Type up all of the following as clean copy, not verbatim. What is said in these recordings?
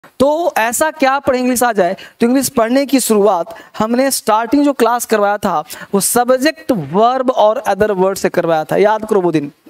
तो ऐसा क्या पढ़े इंग्लिश आ जाए? तो इंग्लिश पढ़ने की शुरुआत हमने स्टार्टिंग जो क्लास करवाया था वो सब्जेक्ट वर्ब और अदर वर्ड से करवाया था, याद करो वो दिन।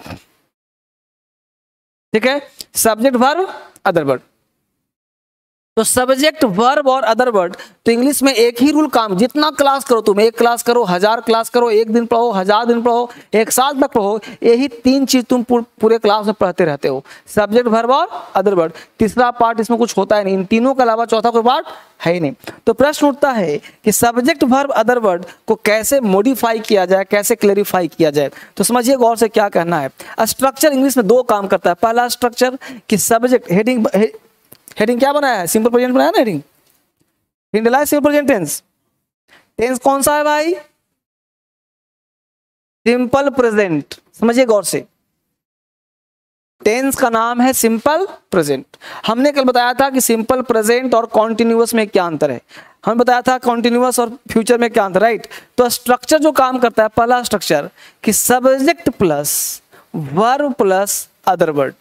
ठीक है, सब्जेक्ट वर्ब अदर वर्ड। तो सब्जेक्ट वर्ब और अदर वर्ड, तो इंग्लिश में एक ही रूल काम, जितना क्लास करो तुम, एक क्लास करो, 1000 क्लास करो, एक दिन पढ़ो, 1000 दिन पढ़ो, एक साल तक पढ़ो, यही 3 चीज तुम पूरे क्लास में पढ़ते रहते हो, सब्जेक्ट वर्ब और अदर वर्ड। तीसरा पार्ट इसमें कुछ होता है नहीं, इन तीनों के अलावा चौथा कोई पार्ट है ही नहीं। तो प्रश्न उठता है कि सब्जेक्ट वर्ब अदर वर्ड को कैसे मॉडिफाई किया जाए, कैसे क्लेरिफाई किया जाए। तो समझिए गौर से क्या कहना है। स्ट्रक्चर इंग्लिश में 2 काम करता है। पहला स्ट्रक्चर कि सब्जेक्ट हेडिंग क्या बनाया है? सिंपल प्रेजेंट बनाया ना, हेडिंग डला है सिंपल प्रेजेंट टेंस। टेंस कौन सा है भाई? Simple present. समझिए गौर से, टेंस का नाम है सिंपल प्रेजेंट। हमने कल बताया था कि सिंपल प्रेजेंट और कॉन्टिन्यूअस में क्या अंतर है, हमने बताया था कॉन्टिन्यूअस और फ्यूचर में क्या अंतर, राइट। तो स्ट्रक्चर जो काम करता है, पहला स्ट्रक्चर कि subject plus verb plus other word.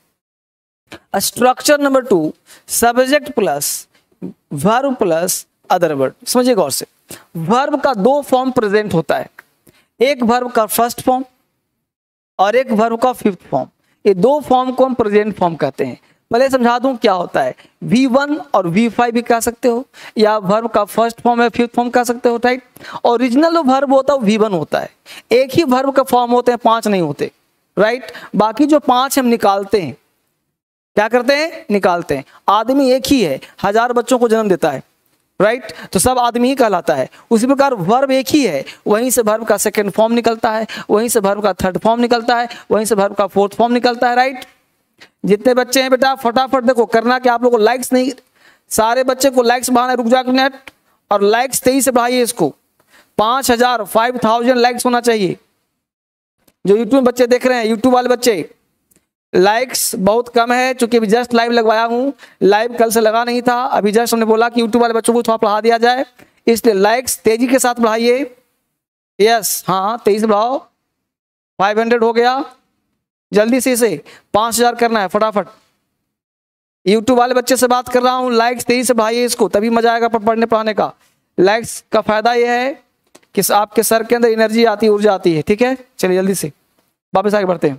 Structure number 2 subject plus verb plus other word. समझिए गौर से, वर्ब का 2 फॉर्म प्रेजेंट होता है, एक वर्ब का फर्स्ट फॉर्म और एक वर्ब का 5th फॉर्म। ये 2 फॉर्म को हम प्रेजेंट फॉर्म कहते हैं। पहले समझा दूं क्या होता है। V1 और V5 भी कह सकते हो, या वर्ब का फर्स्ट फॉर्म या 5th फॉर्म कह सकते हो, राइट। ओरिजिनल जो वर्ब होता है वो V1 होता है। एक ही वर्ब का फॉर्म होते हैं, 5 नहीं होते, राइट। बाकी जो 5 हम निकालते हैं, क्या करते हैं? निकालते हैं। आदमी एक ही है, 1000 बच्चों को जन्म देता है, राइट। तो सब आदमी ही कहलाता है। उसी प्रकार वर्ब एक ही है, वहीं से वर्ब का 2nd फॉर्म निकलता है, वहीं से वर्ब का 3rd फॉर्म निकलता है, वहीं से वर्ब का 4th फॉर्म निकलता है, राइट। जितने बच्चे हैं बेटा फटाफट देखो, करना कि आप लोगों को लाइक्स नहीं, सारे बच्चे को लाइक्स बढ़ाना, रुक जा मिनट, और लाइक्स 23 से बढ़ाइए इसको, 5000 5000 लाइक्स होना चाहिए। जो यूट्यूब में बच्चे देख रहे हैं, यूट्यूब वाले बच्चे, लाइक्स बहुत कम है, चूंकि अभी जस्ट लाइव लगवाया हूँ, लाइव कल से लगा नहीं था, अभी जस्ट हमने बोला कि यूट्यूब वाले बच्चों को थोड़ा पढ़ा दिया जाए, इसलिए लाइक्स तेजी के साथ बढ़ाइए। यस, हाँ 23 बढ़ाओ, 500 हो गया, जल्दी से इसे 5000 करना है फटाफट। यूट्यूब वाले बच्चे से बात कर रहा हूँ, लाइक्स तेजी से बढ़ाइए इसको, तभी मजा आएगा पढ़ने पढ़ाने का। लाइक्स का फायदा यह है कि आपके सर के अंदर एनर्जी आती है, ऊर्जा आती है, ठीक है। चलिए जल्दी से वापस आगे बढ़ते हैं।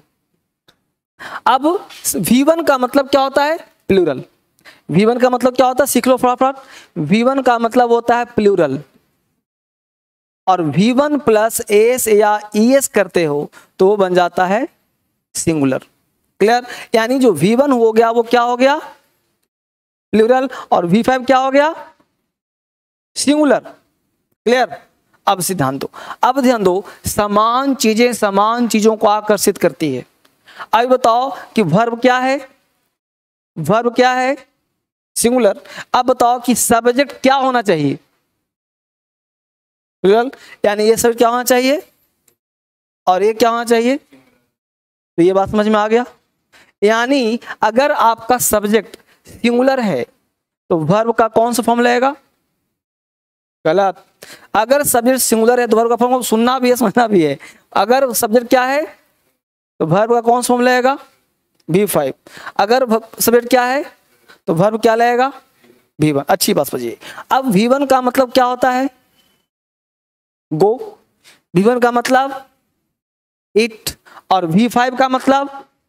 अब V1 का मतलब क्या होता है? प्लूरल। V1 का मतलब क्या होता है? सीख लो फटाफट। V1 का मतलब होता है प्लूरल, और V1 प्लस एस या ES करते हो तो वो बन जाता है सिंगुलर। क्लियर? यानी जो V1 हो गया वो क्या हो गया? प्लूरल, और V5 क्या हो गया? सिंगुलर। क्लियर? अब सिद्धांत दो, अब ध्यान दो, समान चीजें समान चीजों को आकर्षित करती है। अब बताओ कि वर्ब क्या है? वर्ब क्या है? सिंगुलर। अब बताओ कि सब्जेक्ट क्या होना चाहिए? प्लूरल। यानी ये सब क्या होना चाहिए और ये क्या होना चाहिए? तो ये बात समझ में आ गया। यानी अगर आपका सब्जेक्ट सिंगुलर है तो वर्ब का कौन सा फॉर्म लगेगा? गलत। अगर सब्जेक्ट सिंगुलर है तो वर्ब का फॉर्म सुनना भी है, समझना भी है। अगर सब्जेक्ट क्या है तो वर्ब का कौन सा फॉर्म लगेगा? V5। अगर सब्जेक्ट क्या है तो वर्ब क्या लगेगा? V1। अच्छी बात समझिए। अब V1 का मतलब क्या होता है? गो। V1 का मतलब इट, और V5 का मतलब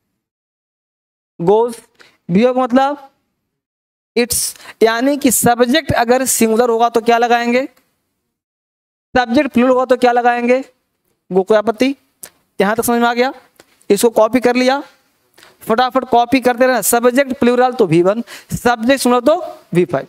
गोज। V5 का मतलब इट्स। यानी कि सब्जेक्ट अगर सिंगुलर होगा तो क्या लगाएंगे? सब्जेक्ट प्लूरल होगा तो क्या लगाएंगे? गो। कोई आपत्ति? यहां तक समझ में आ गया? इसको कॉपी कर लिया, फटाफट कॉपी करते रहना। सब्जेक्ट प्लूरल तो V1, सब्जेक्ट सिंगुलर तो V5।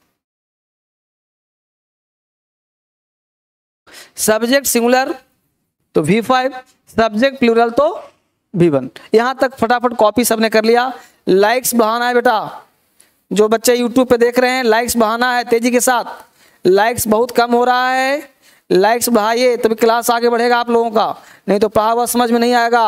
सब्जेक्ट सिंगुलर तो V5, सब्जेक्ट प्लूरल तो V1। यहां तक फटाफट कॉपी सबने कर लिया। लाइक्स बढ़ाना है बेटा, जो बच्चे यूट्यूब पे देख रहे हैं लाइक्स बढ़ाना है तेजी के साथ। लाइक्स बहुत कम हो रहा है, लाइक्स बढ़ाइए तभी क्लास आगे बढ़ेगा आप लोगों का, नहीं तो पढ़ा हुआ समझ में नहीं आएगा।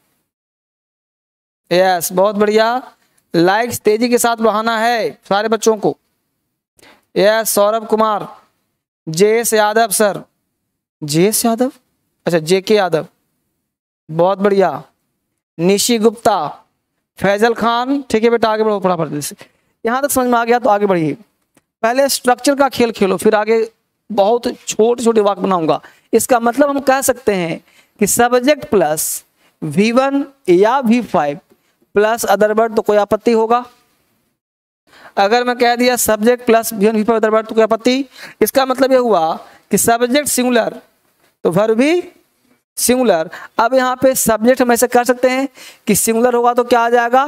यस, बहुत बढ़िया। लाइक्स तेजी के साथ बढ़ाना है सारे बच्चों को। Yes, Saurabh Kumar, JS Yadav sir, JS Yadav, अच्छा JK यादव, बहुत बढ़िया। निशी गुप्ता, फैजल खान, ठीक है बेटा आगे बढ़ो फटाफट से। यहां तक समझ में आ गया तो आगे बढ़िए। पहले स्ट्रक्चर का खेल खेलो, फिर आगे बहुत छोटे छोटे वाक्य बनाऊंगा। इसका मतलब हम कह सकते हैं कि सब्जेक्ट प्लस V1 या V5 प्लस अदर वर्ड तो कोई आपत्ति होगा। अगर मैं कह दिया subject plus V1 V5 other word तो कोई आपत्ति। इसका मतलब यह हुआ कि सब्जेक्ट सिंगुलर तो वर्ब भी सिंगुलर। अब यहाँ पे सब्जेक्ट हम ऐसे कर सकते हैं कि सिंगुलर होगा तो क्या आ जाएगा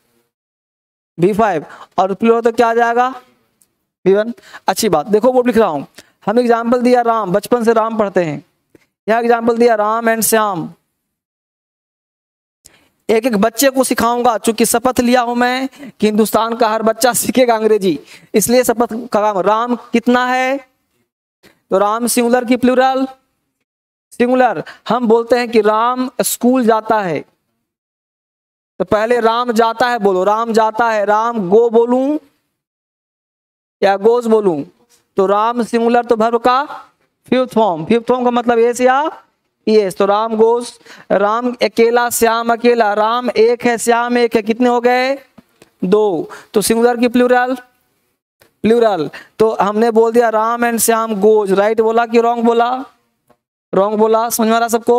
V5 और प्लूरल तो क्या आ जाएगा V1। अच्छी बात, देखो वो लिख रहा हूं। हम एग्जाम्पल दिया राम, बचपन से राम पढ़ते हैं। यह एग्जाम्पल दिया राम एंड श्याम। एक एक बच्चे को सिखाऊंगा, चूंकि शपथ लिया हूं मैं कि हिंदुस्तान का हर बच्चा सीखेगा अंग्रेजी, इसलिए शपथ का काम। राम कितना है तो राम सिंगुलर की प्लूरल सिंगुलर। हम बोलते हैं कि राम स्कूल जाता है तो पहले राम जाता है बोलो, राम जाता है। राम गो बोलूं या गोज बोलूं तो राम सिंगुलर तो वर्ब का फिफ्थ फॉर्म। फिफ्थ फॉर्म का मतलब एस या यस, तो राम गोज। राम अकेला श्याम अकेला, राम एक है श्याम एक है, कितने हो गए दो, तो सिंगुलर की प्लूरल प्लूरल। तो हमने बोल दिया Ram and Shyam goes. Right बोला कि रॉन्ग बोला? रॉन्ग बोला। समझ में आ रहा सबको?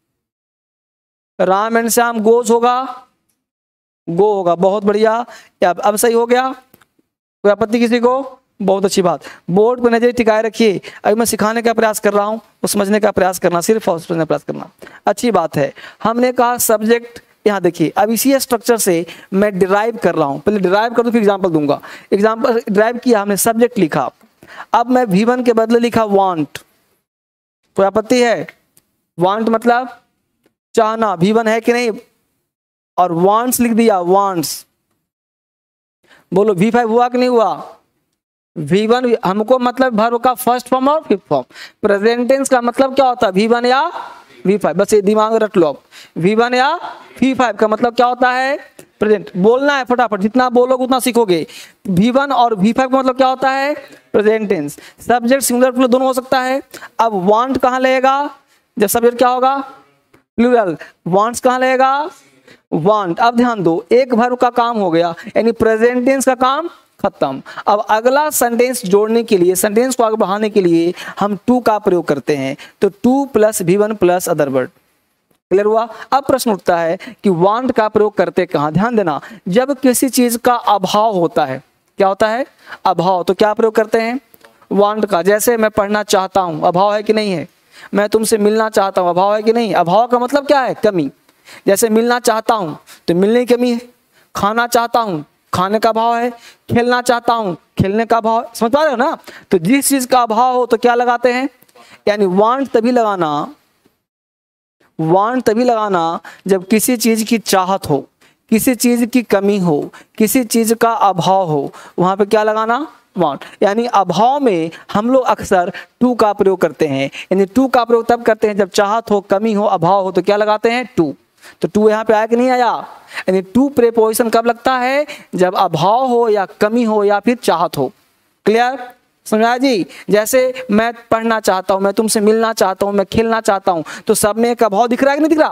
राम एंड श्याम गोज होगा, गो होगा। बहुत बढ़िया, अब सही हो गया। कोई आपत्ति किसी को? बहुत अच्छी बात। बोर्ड पर नजर टिकाए रखिए। अभी मैं सिखाने का प्रयास कर रहा हूं तो समझने का प्रयास करना, सिर्फ समझने का प्रयास करना। अच्छी बात है। हमने कहा सब्जेक्ट, यहाँ देखिए अब इसी स्ट्रक्चर से मैं डिराइव कर रहा हूं। पहले डिराइव कर दो फिर एग्जाम्पल दूंगा। एग्जाम्पल डिराइव किया हमने, सब्जेक्ट लिखा, अब मैं V1 के बदले लिखा वांट। कोई आपत्ति है? वांट मतलब चाहना, V1 है कि नहीं, और वांट्स लिख दिया वांट्स। बोलो V5 हुआ कि नहीं हुआ? V1 हमको मतलब वर्ब का फर्स्ट फॉर्म और फिफ्थ फॉर्म। प्रेजेंट टेंस का मतलब क्या होता है? V1 या V5, बस ये दिमाग में रख लो। V1 या V5 का मतलब क्या होता है? प्रेजेंट। बोलना है फटाफट, जितना बोलोगे उतना सीखोगे। V1 और V5 का मतलब क्या होता है? Present tense. Subject singular plural दोनों हो सकता है। अब वांट कहाँ लगेगा जब सब्जेक्ट क्या होगा? प्लूरल। वांट्स कहाँ लगेगा? वांट। अब ध्यान दो, एक वर्ब का काम हो गया, यानी प्रेजेंट टेंस का काम खत्म। अब अगला सेंटेंस जोड़ने के लिए, सेंटेंस को आगे बढ़ाने के लिए हम टू का प्रयोग करते हैं। तो 2 + V1 + अदर वर्ड। क्लियर हुआ? अब प्रश्न उठता है कि वांट का प्रयोग करते कहां? ध्यान देना, जब किसी चीज का अभाव होता है, क्या होता है? अभाव, तो क्या प्रयोग करते हैं? वांट का। जैसे मैं पढ़ना चाहता हूं, अभाव है कि नहीं है? मैं तुमसे मिलना चाहता हूं, अभाव है कि नहीं? अभाव का मतलब क्या है? कमी। जैसे मिलना चाहता हूं तो मिलने की कमी है। खाना चाहता हूं, खाने का अभाव है। खेलना चाहता हूं, खेलने का अभाव है। समझ पा रहे हो ना? तो जिस चीज का अभाव हो तो क्या लगाते हैं? यानी वांट तभी लगाना, वांट तभी लगाना जब किसी चीज की चाहत हो, किसी चीज की कमी हो, किसी चीज का अभाव हो, वहां पे क्या लगाना? वांट। यानी अभाव में हम लोग अक्सर टू का प्रयोग करते हैं। यानी टू का प्रयोग तब करते हैं जब चाहत हो, कमी हो, अभाव हो, तो क्या लगाते हैं? टू। तो टू यहाँ पे आया कि नहीं आया? यानी टू प्रीपोजिशन कब लगता है? जब अभाव हो या कमी हो या फिर चाहत हो। क्लियर? समझा जी? जैसे मैं पढ़ना चाहता हूं, मैं तुमसे मिलना चाहता हूं, मैं खेलना चाहता हूं, तो सब में एक अभाव दिख रहा है कि नहीं दिख रहा?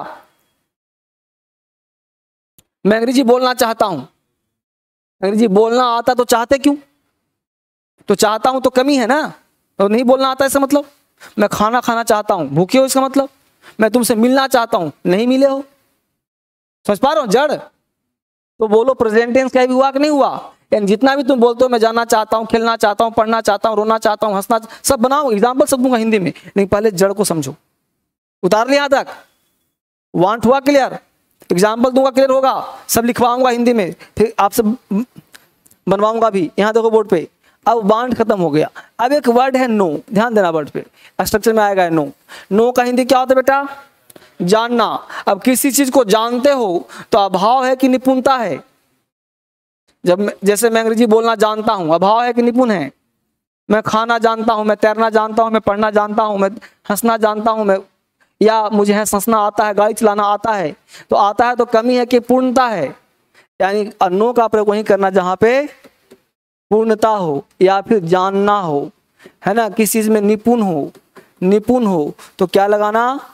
मैं अंग्रेजी बोलना चाहता हूं, अंग्रेजी बोलना आता तो चाहते क्यों? तो चाहता हूं तो कमी है ना, तो नहीं बोलना आता इसका मतलब। मैं खाना खाना चाहता हूं, भूखे हो इसका मतलब। मैं तुमसे मिलना चाहता हूं, नहीं मिले हो। समझ पा रहे हो? जड़। तो बोलो प्रेजेंट टेंस का भी हुआ कि नहीं हुआ? यानी जितना भी तुम बोलते हो, मैं जाना चाहता हूं, खेलना चाहता हूं, पढ़ना चाहता हूं, रोना चाहता हूं, हंसना, सब बनाओ, एग्जाम्पल सब दूंगा हिंदी में, नहीं पहले जड़ को समझो। उतार लिया तक? वांट हुआ क्लियर? एग्जाम्पल दूंगा, क्लियर होगा? सब लिखवाऊंगा हिंदी में, फिर आपसे बनवाऊंगा भी। यहां देखो बोर्ड पे। अब वांट खत्म हो गया। अब एक वर्ड है नो, ध्यान देना वर्ड पे, स्ट्रक्चर में आएगा नो। नो का हिंदी क्या होता है बेटा? जानना। अब किसी चीज को जानते हो तो अभाव है कि निपुणता है? जब जैसे मैं अंग्रेजी बोलना जानता हूं, अभाव है कि निपुण है? मैं खाना जानता हूं, मैं तैरना जानता हूं, मैं पढ़ना जानता हूं, मैं हंसना जानता हूं, मैं, या मुझे हंसना आता है, गाड़ी चलाना आता है, तो आता है तो कमी है कि पूर्णता है? यानी नो का प्रयोग वहीं करना जहां पे पूर्णता हो या फिर जानना हो, है ना, किसी चीज में निपुण हो, निपुण हो, तो क्या लगाना?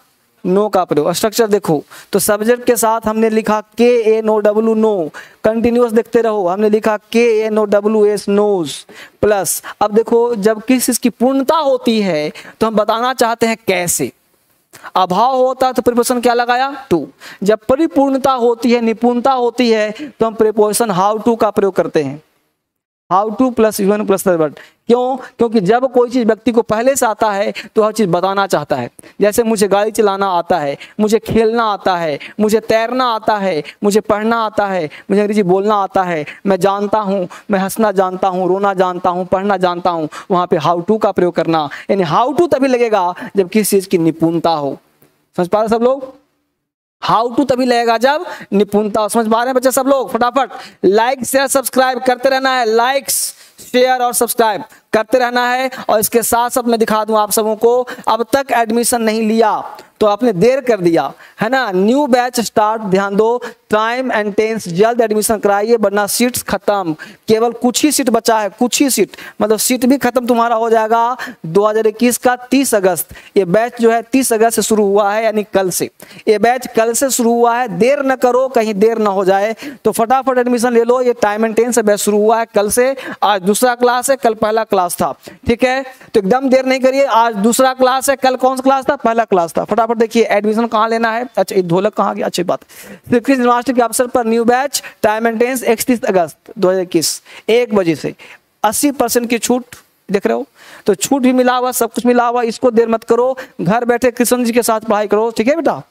नो का प्रयोग। स्ट्रक्चर देखो तो सब्जेक्ट के साथ हमने लिखा KNOW नो, कंटिन्यूअस देखते रहो, हमने लिखा KNOWS नोज प्लस। अब देखो जब किसी चीज की पूर्णता होती है तो हम बताना चाहते हैं कैसे। अभाव होता है तो प्रीपोजिशन क्या लगाया टू। जब परिपूर्णता होती है, निपुणता होती है तो हम प्रीपोजिशन हाउ टू का प्रयोग करते हैं। How to plus one plus word. क्यों? क्योंकि जब कोई चीज व्यक्ति को पहले से आता है तो हर चीज बताना चाहता है। जैसे मुझे गाड़ी चलाना आता है, मुझे खेलना आता है, मुझे तैरना आता है, मुझे पढ़ना आता है, मुझे अंग्रेजी बोलना आता है, मैं जानता हूँ, मैं हंसना जानता हूँ, रोना जानता हूँ, पढ़ना जानता हूँ, वहां पे हाउ टू का प्रयोग करना। यानी हाउ टू तभी लगेगा जब किसी चीज की निपुणता हो। समझ पा रहे सब लोग? हाउ टू तभी लगेगा जब निपुणता। समझ पा रहे हैं बच्चे सब लोग? फटाफट लाइक शेयर सब्सक्राइब करते रहना है, लाइक्स शेयर और सब्सक्राइब करते रहना है। और इसके साथ साथ मैं दिखा दूं आप सबों को, अब तक एडमिशन नहीं लिया तो आपने देर कर दिया है ना। न्यू बैच स्टार्ट, ध्यान दो, टाइम एंड टेंस, जल्द एडमिशन कराइए वरना सीट्स खत्म। केवल कुछ ही सीट बचा है, कुछ ही सीट, मतलब सीट भी खत्म तुम्हारा हो जाएगा 2021 का 30 अगस्त। ये बैच जो है 30 अगस्त से शुरू हुआ है, यानी कल से। ये बैच कल से शुरू हुआ है, देर न करो कहीं देर ना हो जाए, तो फटाफट एडमिशन ले लो। ये टाइम एंड टेंस से बैच शुरू हुआ है कल से। आज दूसरा क्लास है, कल पहला क्लास था, ठीक है? तो एकदम देर नहीं करिए, आज दूसरा क्लास है, कल कौन सा क्लास था? पहला क्लास था। फटाफट देखिए एडमिशन कहाँ लेना है। अच्छा, ढोलक कहाँ गया? अच्छी बात। यूनिवर्सिटी के अवसर पर new batch time and tense 31 अगस्त 2021 1 बजे से 80% की छूट, देख रहे हो? तो छूट भी मिला हुआ, सब कुछ मिला हुआ, इसको देर मत करो, घर बैठे कृष्ण जी के साथ पढ़ाई करो, ठीक है बेटा?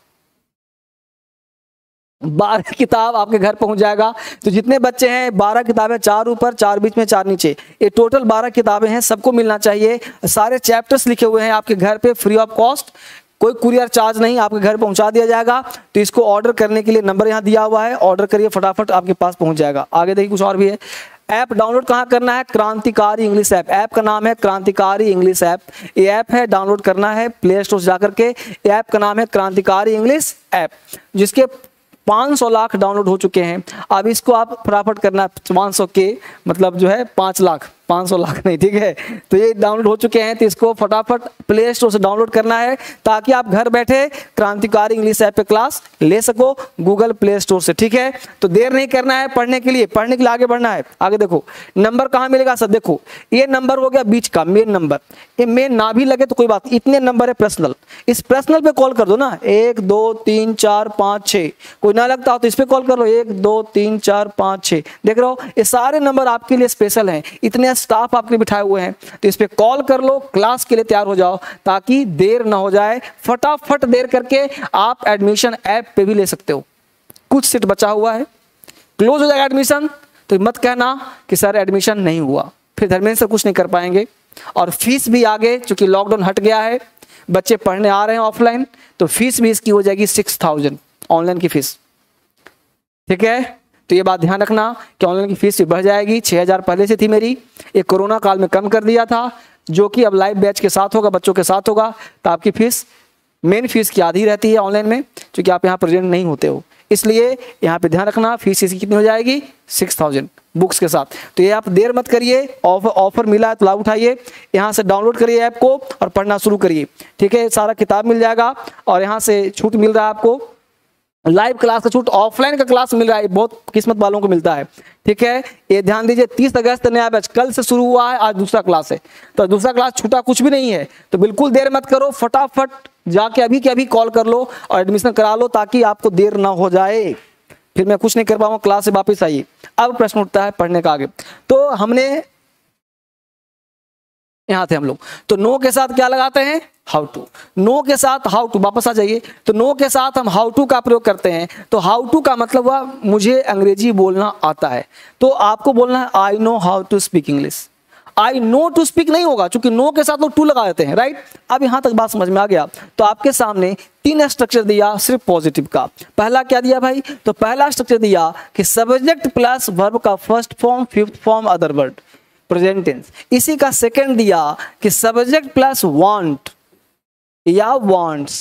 12 किताब आपके घर पहुंच जाएगा। तो जितने बच्चे हैं 12 किताबें, 4 ऊपर 4 बीच में 4 नीचे, ये टोटल 12 किताबें हैं, सबको मिलना चाहिए। सारे चैप्टर्स लिखे हुए हैं आपके घर पे फ्री ऑफ कॉस्ट, कोई कुरियर चार्ज नहीं, आपके घर पहुंचा दिया जाएगा। तो इसको ऑर्डर करने के लिए नंबर यहाँ दिया हुआ है, ऑर्डर करिए, फटाफट आपके पास पहुंच जाएगा। आगे देखिए कुछ और भी है। ऐप डाउनलोड कहाँ करना है? क्रांतिकारी इंग्लिश ऐप। ऐप का नाम है क्रांतिकारी इंग्लिश ऐप। ये ऐप है, डाउनलोड करना है प्ले स्टोर से जाकर के। ये ऐप का नाम है क्रांतिकारी इंग्लिश ऐप, जिसके 500 लाख डाउनलोड हो चुके हैं। अब इसको आप फटाफट करना, 500 के मतलब जो है 5 लाख, 500 लाख नहीं, ठीक है? तो ये डाउनलोड हो चुके हैं, तो इसको फटाफट प्ले स्टोर से डाउनलोड करना है ताकि आप घर बैठे क्रांतिकारी इंग्लिश ऐप पे क्लास ले सको गूगल प्ले स्टोर से, ठीक है? तो देर नहीं करना है पढ़ने के लिए, पढ़ने के लिए आगे बढ़ना है। आगे देखो नंबर कहाँ मिलेगा सब, देखो ये नंबर हो गया बीच का मेन नंबर। ये मेन ना भी लगे तो कोई बात, इतने नंबर है पर्सनल, इस पर्सनल पे कॉल कर दो ना, 1 2 3 4 5 6। कोई ना लगता हो तो इस पे कॉल कर लो, 1 2 3 4 5 6। देख रहे हो ये सारे नंबर आपके लिए स्पेशल हैं, इतने स्टाफ आपके लिए बिठाए हुए हैं। तो इस पे कॉल कर लो, क्लास के लिए तैयार हो जाओ ताकि देर ना हो जाए। फटाफट देर करके आप एडमिशन ऐप पे भी ले सकते हो। कुछ सीट बचा हुआ है, क्लोज हो जाएगा एडमिशन, तो मत कहना कि सर एडमिशन नहीं हुआ, फिर धर्मेंद्र सर कुछ नहीं कर पाएंगे। और फीस भी आगे, चूंकि लॉकडाउन हट गया है, बच्चे पढ़ने आ रहे हैं ऑफलाइन, तो फीस भी इसकी हो जाएगी 6000 ऑनलाइन की फीस, ठीक है? तो ये बात ध्यान रखना कि ऑनलाइन की फीस भी बढ़ जाएगी। 6000 पहले से थी मेरी, एक कोरोना काल में कम कर दिया था, जो कि अब लाइव बैच के साथ होगा, बच्चों के साथ होगा, तो आपकी फीस मेन फीस की आधी रहती है ऑनलाइन में, क्योंकि आप यहाँ प्रेजेंट नहीं होते हो, इसलिए यहाँ पे ध्यान रखना फीस इसकी कितनी हो जाएगी 6000 बुक्स के साथ। तो ये आप देर मत करिए, ऑफर मिला है तो लाभ उठाइए, यहाँ से डाउनलोड करिए ऐप को और पढ़ना शुरू करिए, ठीक है? सारा किताब मिल जाएगा और यहाँ से छूट मिल रहा है आपको, लाइव क्लास का छूट, ऑफलाइन का क्लास मिल रहा है, बहुत किस्मत वालों को मिलता है, ठीक है? ये ध्यान दीजिए 30 अगस्त नया बैच कल से शुरू हुआ है, आज दूसरा क्लास है, तो दूसरा क्लास छूटा कुछ भी नहीं है। तो बिल्कुल देर मत करो, फटाफट जाके अभी के अभी कॉल कर लो और एडमिशन करा लो ताकि आपको देर ना हो जाए, फिर मैं कुछ नहीं कर पाऊंगा, क्लास से वापस आइए। अब प्रश्न उठता है पढ़ने का आगे। तो हमने यहाँ थे हम लोग, तो नो के साथ क्या लगाते हैं? How to. नो के साथ हाउ टू, वापस आ जाइए। तो नो के साथ हम हाउ टू का प्रयोग करते हैं। तो हाउ टू का मतलब हुआ मुझे अंग्रेजी बोलना आता है, तो आपको बोलना है I know how to speak English. I know to speak नहीं होगा, क्योंकि नो के साथ लोग टू लगा देते हैं, राइट? अब यहां तक बात समझ में आ गया। तो आपके सामने 3 स्ट्रक्चर दिया सिर्फ पॉजिटिव का। पहला क्या दिया भाई? तो पहला स्ट्रक्चर दिया कि सब्जेक्ट प्लस वर्ब का first form, fifth form, other word, present tense. इसी का सेकंड दिया कि सब्जेक्ट प्लस वांट या wants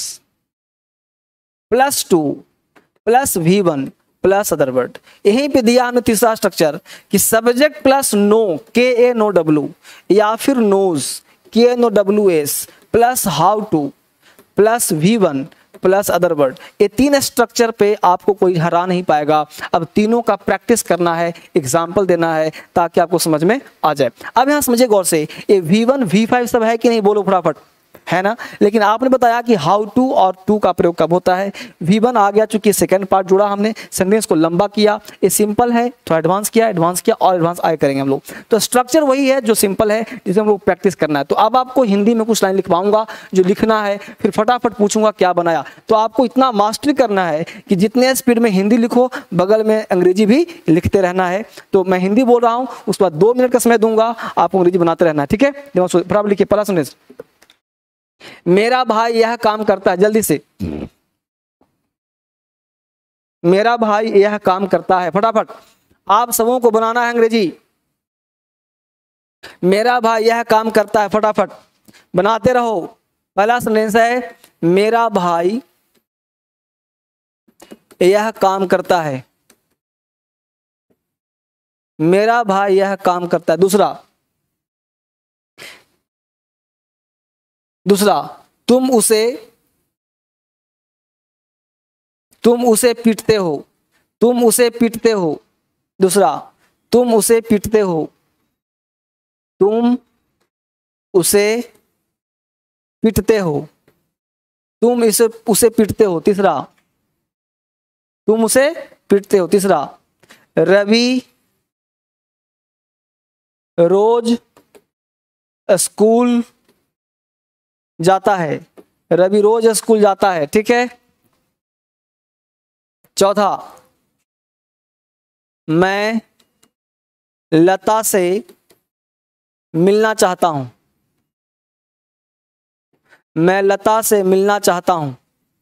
plus to plus V1 plus other word. यहीं पे दिया हमने तीसरा स्ट्रक्चर कि सब्जेक्ट प्लस नो, KNOW, या फिर knows, KNOWS, plus how to plus V1 plus other word. ये 3 स्ट्रक्चर पे आपको कोई हरा नहीं पाएगा। अब तीनों का प्रैक्टिस करना है, एग्जाम्पल देना है ताकि आपको समझ में आ जाए। अब यहाँ समझिए गौर से, ये V1 V5 सब है कि नहीं, बोलो फटाफट, है ना। लेकिन आपने बताया कि हाउ टू और टू का प्रयोग कब होता है। V1 आ गया, चूंकि सेकंड पार्ट जुड़ा, हमने सेंटेंस को लंबा किया। ये सिंपल है, थोड़ा एडवांस किया और एडवांस आगे करेंगे हम लोग। तो स्ट्रक्चर वही है जो सिंपल है, जिसे हम लोग प्रैक्टिस करना है। तो अब आपको हिंदी में कुछ लाइन लिखवाऊंगा जो लिखना है, फिर फटाफट पूछूंगा क्या बनाया। तो आपको इतना मास्टरी करना है कि जितने स्पीड में हिंदी लिखो, बगल में अंग्रेजी भी लिखते रहना है। तो मैं हिंदी बोल रहा हूँ, उसके बाद 2 मिनट का समय दूंगा, आपको अंग्रेजी बनाते रहना है, ठीक है। फटाफट लिखिए, पहला सेंटेंस, मेरा भाई यह काम करता है, जल्दी से, मेरा भाई यह काम करता है, फटाफट आप सबों को बनाना है अंग्रेजी। मेरा भाई यह काम करता है, फटाफट बनाते रहो। पहला सेंटेंस है, मेरा भाई यह काम करता है, मेरा भाई यह काम करता है। दूसरा, तुम उसे पीटते हो, तुम उसे पीटते हो। दूसरा, तुम उसे पीटते हो, तुम उसे पीटते हो, तुम उसे पीटते हो। तीसरा, तुम उसे पीटते हो। तीसरा, रवि रोज स्कूल जाता है, रवि रोज स्कूल जाता है, ठीक है। चौथा, मैं लता से मिलना चाहता हूं, मैं लता से मिलना चाहता हूं,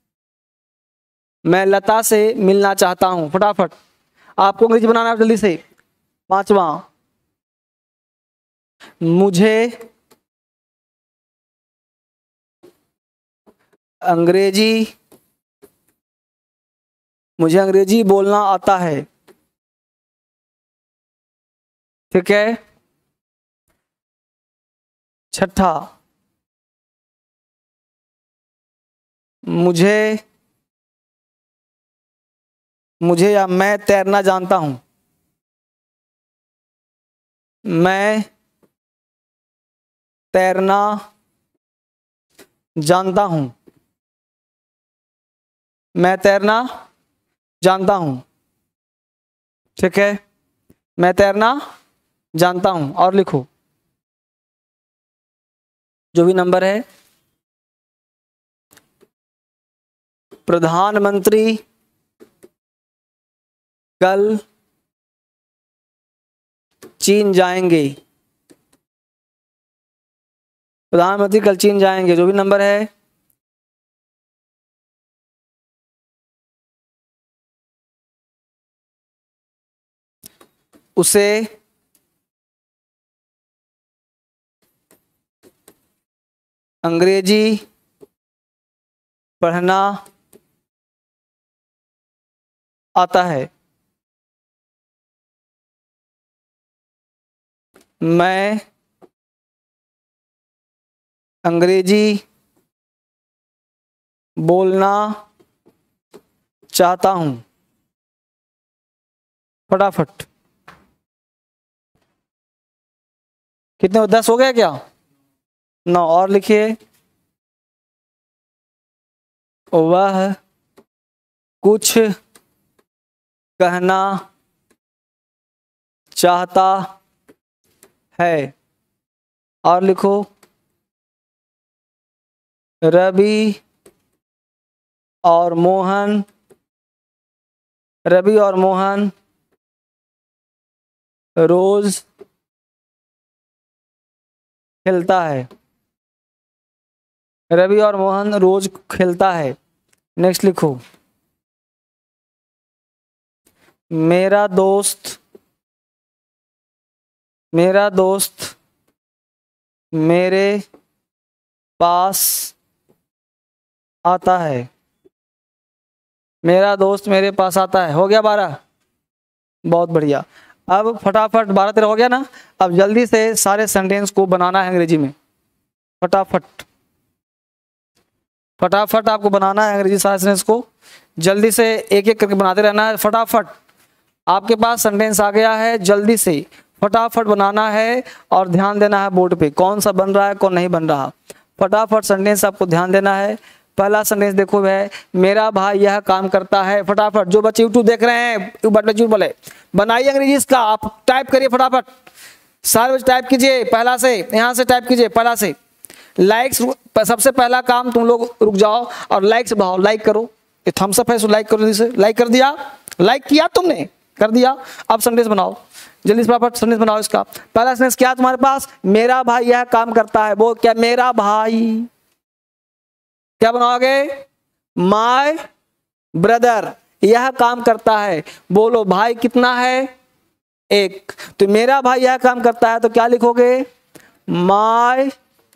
मैं लता से मिलना चाहता हूं। फटाफट आपको अंग्रेजी बनाना है जल्दी से। पांचवा, मुझे अंग्रेजी बोलना आता है, ठीक है। छठा, मुझे या मैं तैरना जानता हूं, मैं तैरना जानता हूं, मैं तैरना जानता हूं, ठीक है। मैं तैरना जानता हूं। और लिखो जो भी नंबर है। प्रधानमंत्री कल चीन जाएंगे, प्रधानमंत्री कल चीन जाएंगे, जो भी नंबर है। उसे अंग्रेजी पढ़ना आता है, मैं अंग्रेजी बोलना चाहता हूं। फटाफट कितने, 10 हो गया क्या? 9 और लिखिए। वह कुछ कहना चाहता है। और लिखो, रवि और मोहन रोज खेलता है, रवि और मोहन रोज खेलता है। नेक्स्ट लिखो, मेरा दोस्त मेरे पास आता है, मेरा दोस्त मेरे पास आता है। हो गया 12, बहुत बढ़िया। अब फटाफट 12-13 हो गया ना। अब जल्दी से सारे सेंटेंस को बनाना है अंग्रेजी में, फटाफट। फटाफट आपको बनाना है अंग्रेजी सारे सेंटेंस को, जल्दी से एक एक करके बनाते रहना है। फटाफट आपके पास सेंटेंस आ गया है, जल्दी से फटाफट बनाना है और ध्यान देना है बोर्ड पे कौन सा बन रहा है कौन नहीं बन रहा। फटाफट सेंटेंस आपको ध्यान देना है। पहला सेंटेंस देखो है, मेरा भाई यह काम करता है। फटाफट जो बच्चे यूट्यूब देख रहे हैं बटन बोले बनाइए अंग्रेजी इसका, आप टाइप करिए फटाफट, सारे बच्चे टाइप कीजिए पहला से, यहाँ से टाइप कीजिए पहला से। लाइक्स सबसे पहला काम, तुम लोग रुक जाओ और लाइक्स बढ़ाओ, लाइक करो, थम्स अप है सो लाइक करो, जल्दी लाइक कर दिया, लाइक किया तुमने, कर दिया। अब सेंटेंस बनाओ जल्दी से, फटाफट सेंटेंस बनाओ इसका। पहला सेंटेंस क्या तुम्हारे पास, मेरा भाई यह काम करता है। वो क्या, मेरा भाई, क्या बनाओगे, माय ब्रदर यह काम करता है। बोलो भाई कितना है, एक, तो मेरा भाई यह काम करता है तो क्या लिखोगे, माय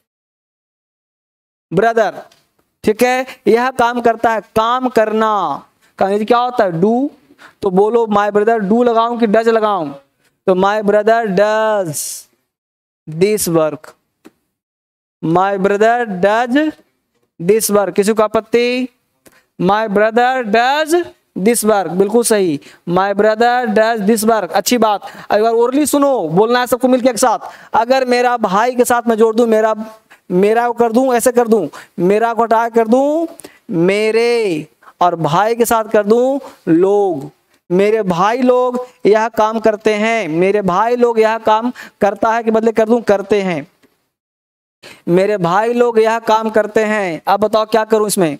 ब्रदर। ठीक है, यह काम करता है, काम करना का क्या होता है, डू। तो बोलो माय ब्रदर डू लगाऊं कि डज लगाऊं, तो my brother does this work, my brother does this work. किसी को आपत्ति, my brother does this work, बिल्कुल सही, my brother does this work, अच्छी बात। एक बार ओरली सुनो, बोलना है सबको मिलकर एक साथ। अगर मेरा भाई के साथ मैं जोड़ दूं, मेरा को कर दूं, ऐसे कर दूं, मेरा को हटा कर दूं मेरे, और भाई के साथ कर दूं लोग, मेरे भाई लोग यह काम करते हैं, मेरे भाई लोग यह काम करता है के बदले कर दूं करते हैं, मेरे भाई लोग यह काम करते हैं। अब बताओ क्या करूं इसमें,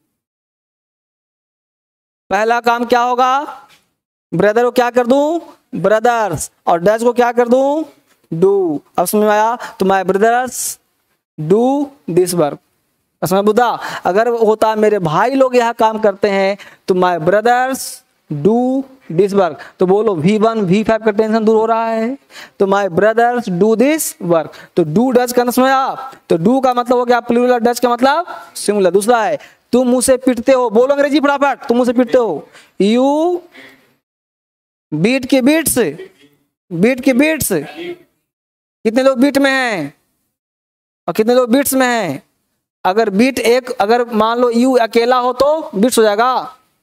पहला काम क्या होगा, ब्रदर को क्या कर दूं, ब्रदर्स, और डज को क्या कर दूं, डू। अब समझ में आया, तो my brothers do this work. समझ बुद्धा, अगर होता मेरे भाई लोग यह काम करते हैं तो my brothers do this work, तो बोलो V1 V5 का टेंशन दूर हो रहा है, तो my brothers do this work. तो डू डज का समझ आया, तो डू का मतलब हो गया प्लूरल, डज का मतलब सिंगुलर। दूसरा है तुम मुझसे पीटते हो, बोलो अंग्रेजी फटाफट, तुम मुझसे पीटते हो, यू बीट के बीट्स, बीट के बीट्स, कितने लोग बीट में हैं और कितने लोग बीट्स में हैं। अगर बीट एक, अगर मान लो यू अकेला हो तो बीट्स हो जाएगा,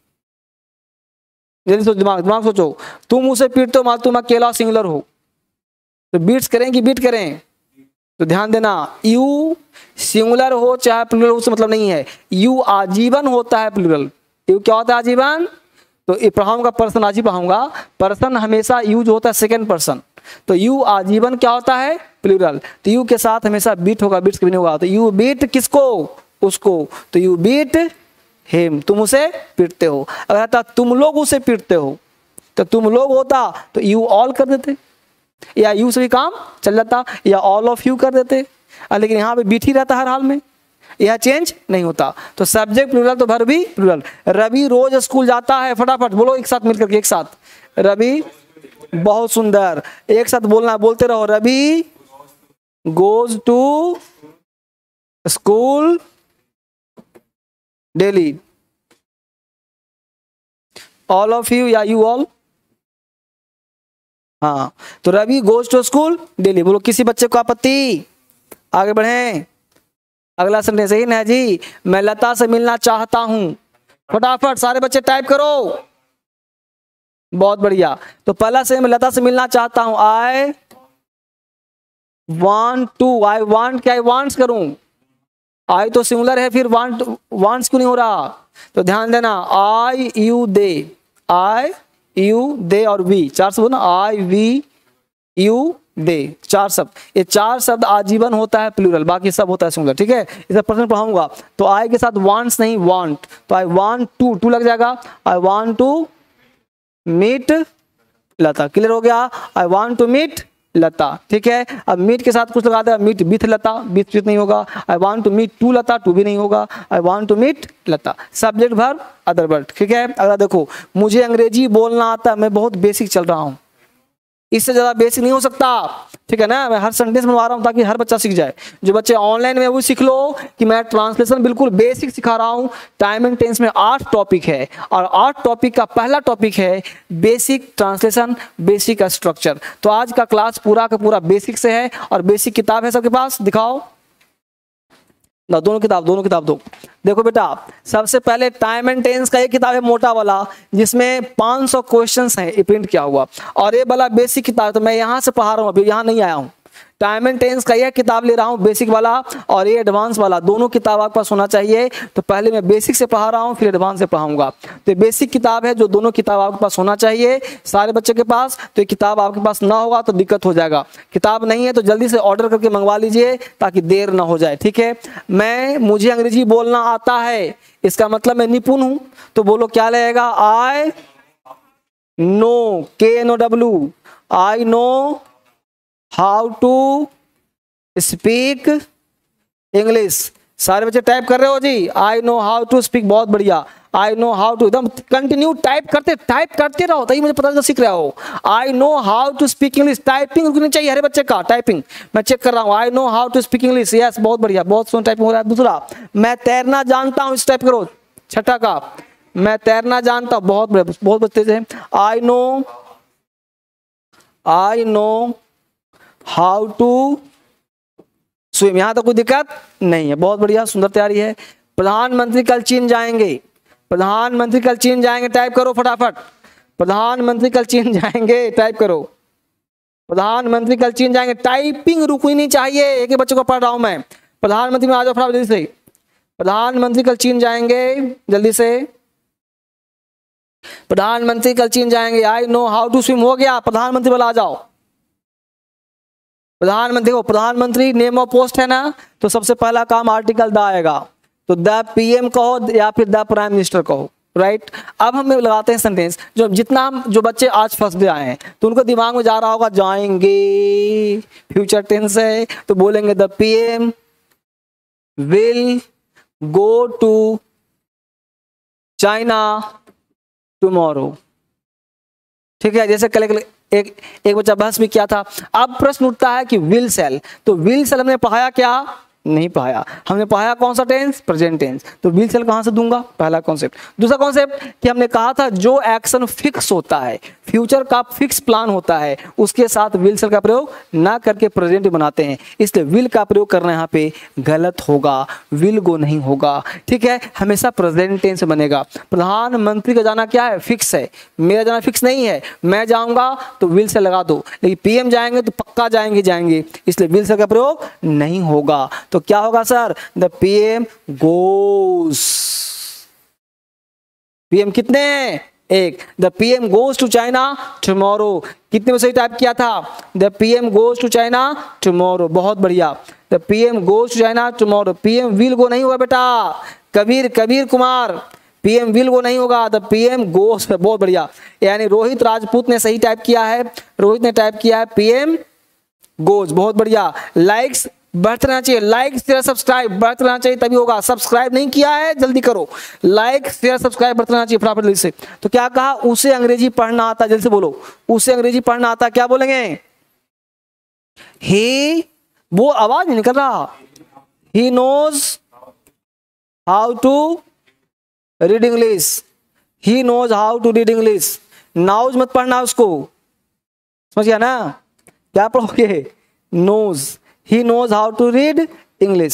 जल्दी सोच, दिमाग सोचो, तुम मुझसे पीटते हो, मान तुम अकेला सिंगुलर हो तो बीट्स करें कि बीट करें, तो ध्यान देना यू सिंगुलर हो चाहे प्लूरल हो, उससे मतलब नहीं है। यू आजीवन होता है प्लूरल, यू क्या होता है आजीवन, तो पढ़ाऊंगा पर्सन, आज ही पढ़ाऊंगा, पर्सन हमेशा यूज होता है सेकंड पर्सन, तो यू आजीवन क्या होता है प्लूरल, तो यू के साथ हमेशा बीट होगा, बीट्स कभी नहीं होगा। तो यू बीट किसको, उसको, तो यू बीट हिम, तुम उसे पीटते हो। अगर आता तुम लोग उसे पीटते हो तो तुम लोग होता तो यू ऑल कर देते, या यू से भी काम चल जाता, या ऑल ऑफ यू कर देते, लेकिन यहाँ पे बीट ही रहता हर हाल में, यह चेंज नहीं होता। तो सब्जेक्ट प्लूरल तो वर्ब भी प्लूरल। रवि रोज स्कूल जाता है, फटाफट बोलो एक साथ मिलकर के, एक साथ, रवि, बहुत सुंदर, एक साथ बोलना, बोलते रहो, Ravi goes to school daily, all of you या यू ऑल, हाँ, तो Ravi goes to school daily. बोलो किसी बच्चे को आपत्ति, आगे बढ़े, अगला सेंटेंस है ना जी, मैं लता से मिलना चाहता हूं, फटाफट सारे बच्चे टाइप करो, बहुत बढ़िया। तो पहला से मैं लता से मिलना चाहता हूं, I want to, I want क्या, आई वांट्स करूं, आई तो सिंगुलर है, फिर वांट, वांट्स क्यों नहीं हो रहा, तो ध्यान देना, आई you they, I you they और वी, चार शब्द ना, आई वी यू दे, चार शब्द, ये चार शब्द आजीवन होता है प्लूरल, बाकी सब होता है सिंगुलर। ठीक है, इसे पर्सन पढ़ाऊंगा, तो आई के साथ वांट्स नहीं वांट, तो आई वांट टू, टू लग जाएगा, I want to meet Lata, clear हो गया, I want to meet Lata. ठीक है, अब मीट के साथ कुछ लगा दे, मीट विथ लता, विथ नहीं होगा, I want to meet to Lata, to भी नहीं होगा, I want to meet Lata, subject verb other word. ठीक है, अगला देखो, मुझे अंग्रेजी बोलना आता है, मैं बहुत बेसिक चल रहा हूं, इससे ज्यादा बेसिक नहीं हो सकता। ठीक है ना, मैं हर सेंटेंस बनवा रहा हूं ताकि हर बच्चा सीख जाए, जो बच्चे ऑनलाइन में वो सीख लो कि मैं ट्रांसलेशन बिल्कुल बेसिक सिखा रहा हूं। टाइम एंड टेंस में 8 टॉपिक है, और 8 टॉपिक का पहला टॉपिक है बेसिक ट्रांसलेशन, बेसिक स्ट्रक्चर। तो आज का क्लास पूरा का पूरा बेसिक से है, और बेसिक किताब है सबके पास, दिखाओ। ना दोनों किताब दो। देखो बेटा, सबसे पहले टाइम एंड टेंस का एक किताब है मोटा वाला, जिसमें 500 क्वेश्चंस हैं, ये प्रिंट किया हुआ। और ये वाला बेसिक किताब, तो मैं यहाँ से पढ़ा रहा हूँ, अभी यहाँ नहीं आया हूँ। टाइम एंड टेंस का यह किताब ले रहा हूँ बेसिक वाला, और ये एडवांस वाला, दोनों किताब आपके पास होना चाहिए। तो पहले मैं बेसिक से पढ़ा रहा हूँ, फिर एडवांस से पढ़ाऊंगा। तो बेसिक किताब है, जो दोनों किताब आपके पास होना चाहिए सारे बच्चे के पास। तो ये किताब आपके पास ना होगा तो दिक्कत हो जाएगा। किताब नहीं है तो जल्दी से ऑर्डर करके मंगवा लीजिए, ताकि देर ना हो जाए, ठीक है। मुझे अंग्रेजी बोलना आता है, इसका मतलब मैं निपुण हूं। तो बोलो क्या लगेगा, I know, KNOW, I know how to speak English. सारे बच्चे टाइप कर रहे हो जी, I know how to speak, बहुत बढ़िया। आई नो हाउ टू, एकदम कंटिन्यू टाइप करते रहो, तभी मुझे पता चलता सीख रहे हो। I know how to speak English, typing रुकनी चाहिए हर बच्चे का, टाइपिंग मैं चेक कर रहा हूँ। I know how to speak English, yes बहुत बढ़िया, बहुत सुन टाइपिंग हो रहा है। दूसरा, मैं तैरना जानता हूँ, इस टाइप करो। छठा का, मैं तैरना जानता हूँ, बहुत बच्चे हैं। I know how to swim, यहां तो कोई दिक्कत नहीं है, बहुत बढ़िया, सुंदर तैयारी है। प्रधानमंत्री कल चीन जाएंगे, प्रधानमंत्री कल चीन जाएंगे, टाइप करो फटाफट। प्रधानमंत्री कल चीन जाएंगे, टाइप करो। प्रधानमंत्री कल चीन जाएंगे, टाइपिंग रुकनी नहीं चाहिए, एक ही बच्चे को पढ़ रहा हूं मैं। प्रधानमंत्री में आ जाओ फटाफट जल्दी से। प्रधानमंत्री कल चीन जाएंगे, जल्दी से। प्रधानमंत्री कल चीन जाएंगे, I know how to swim हो गया, प्रधानमंत्री वाला आ जाओ। प्रधानमंत्री को, प्रधानमंत्री नेम ऑफ पोस्ट है ना, तो सबसे पहला काम आर्टिकल द आएगा, तो द PM कहो या फिर द प्राइम मिनिस्टर कहो, राइट। अब हम लगाते हैं सेंटेंस, जो बच्चे आज फर्स्ट डे आए हैं तो उनको दिमाग में जा रहा होगा जाएंगे, फ्यूचर टेंस है, तो बोलेंगे the PM will go to China tomorrow, ठीक है। जैसे कल एक बच्चा बहस भी किया था। अब प्रश्न उठता है कि विल सेल, तो विल सेल हमने पढ़ाया क्या, नहीं पढ़ाया। हमने पढ़ाया कौन सा टेंस, प्रेजेंट टेंस, तो विल सेल कहां से दूंगा, पहला कॉन्सेप्ट। दूसरा कॉन्सेप्ट कि हमने कहा था जो एक्शन फिक्स होता है, फ्यूचर का फिक्स प्लान होता है, उसके साथ विल सेल का प्रयोग ना करके प्रेजेंट बनाते हैं, इसलिए विल का प्रयोग करना यहाँ पे गलत होगा, विल गो नहीं होगा, ठीक है। हमेशा प्रेजेंट टेंस बनेगा। प्रधानमंत्री का जाना क्या है, फिक्स है, मेरा जाना फिक्स नहीं है, मैं जाऊंगा तो विल सेल लगा दो, लेकिन PM जाएंगे तो पक्का जाएंगे, इसलिए विल सेल का प्रयोग नहीं होगा। तो क्या होगा sir, the PM goes, PM कितने हैं, एक। The PM goes to China tomorrow, कितने में सही टाइप किया था, the PM goes to China tomorrow, बहुत बढ़िया। The PM goes to China tomorrow, PM will go नहीं होगा बेटा, Kabir Kumar, PM will go नहीं होगा, द PM गोज, बहुत बढ़िया। यानी रोहित राजपूत ने सही टाइप किया है, रोहित ने टाइप किया है PM गोज, बहुत बढ़िया। लाइक्स बढ़ते रहना चाहिए, लाइक शेयर सब्सक्राइब बढ़ते रहना चाहिए, तभी होगा। सब्सक्राइब नहीं किया है जल्दी करो, लाइक शेयर सब्सक्राइब बढ़ते रहना चाहिए फटाफट जल्दी से। तो क्या कहा, उसे अंग्रेजी पढ़ना आता, जल्दी से बोलो, उसे अंग्रेजी पढ़ना आता, क्या बोलेंगे, ही, वो आवाज नहीं निकल रहा, he knows how to read English, he knows how to read English. नाउज मत पढ़ना उसको, समझ गया ना, क्या पढ़ोगे, knows, he knows how to read English।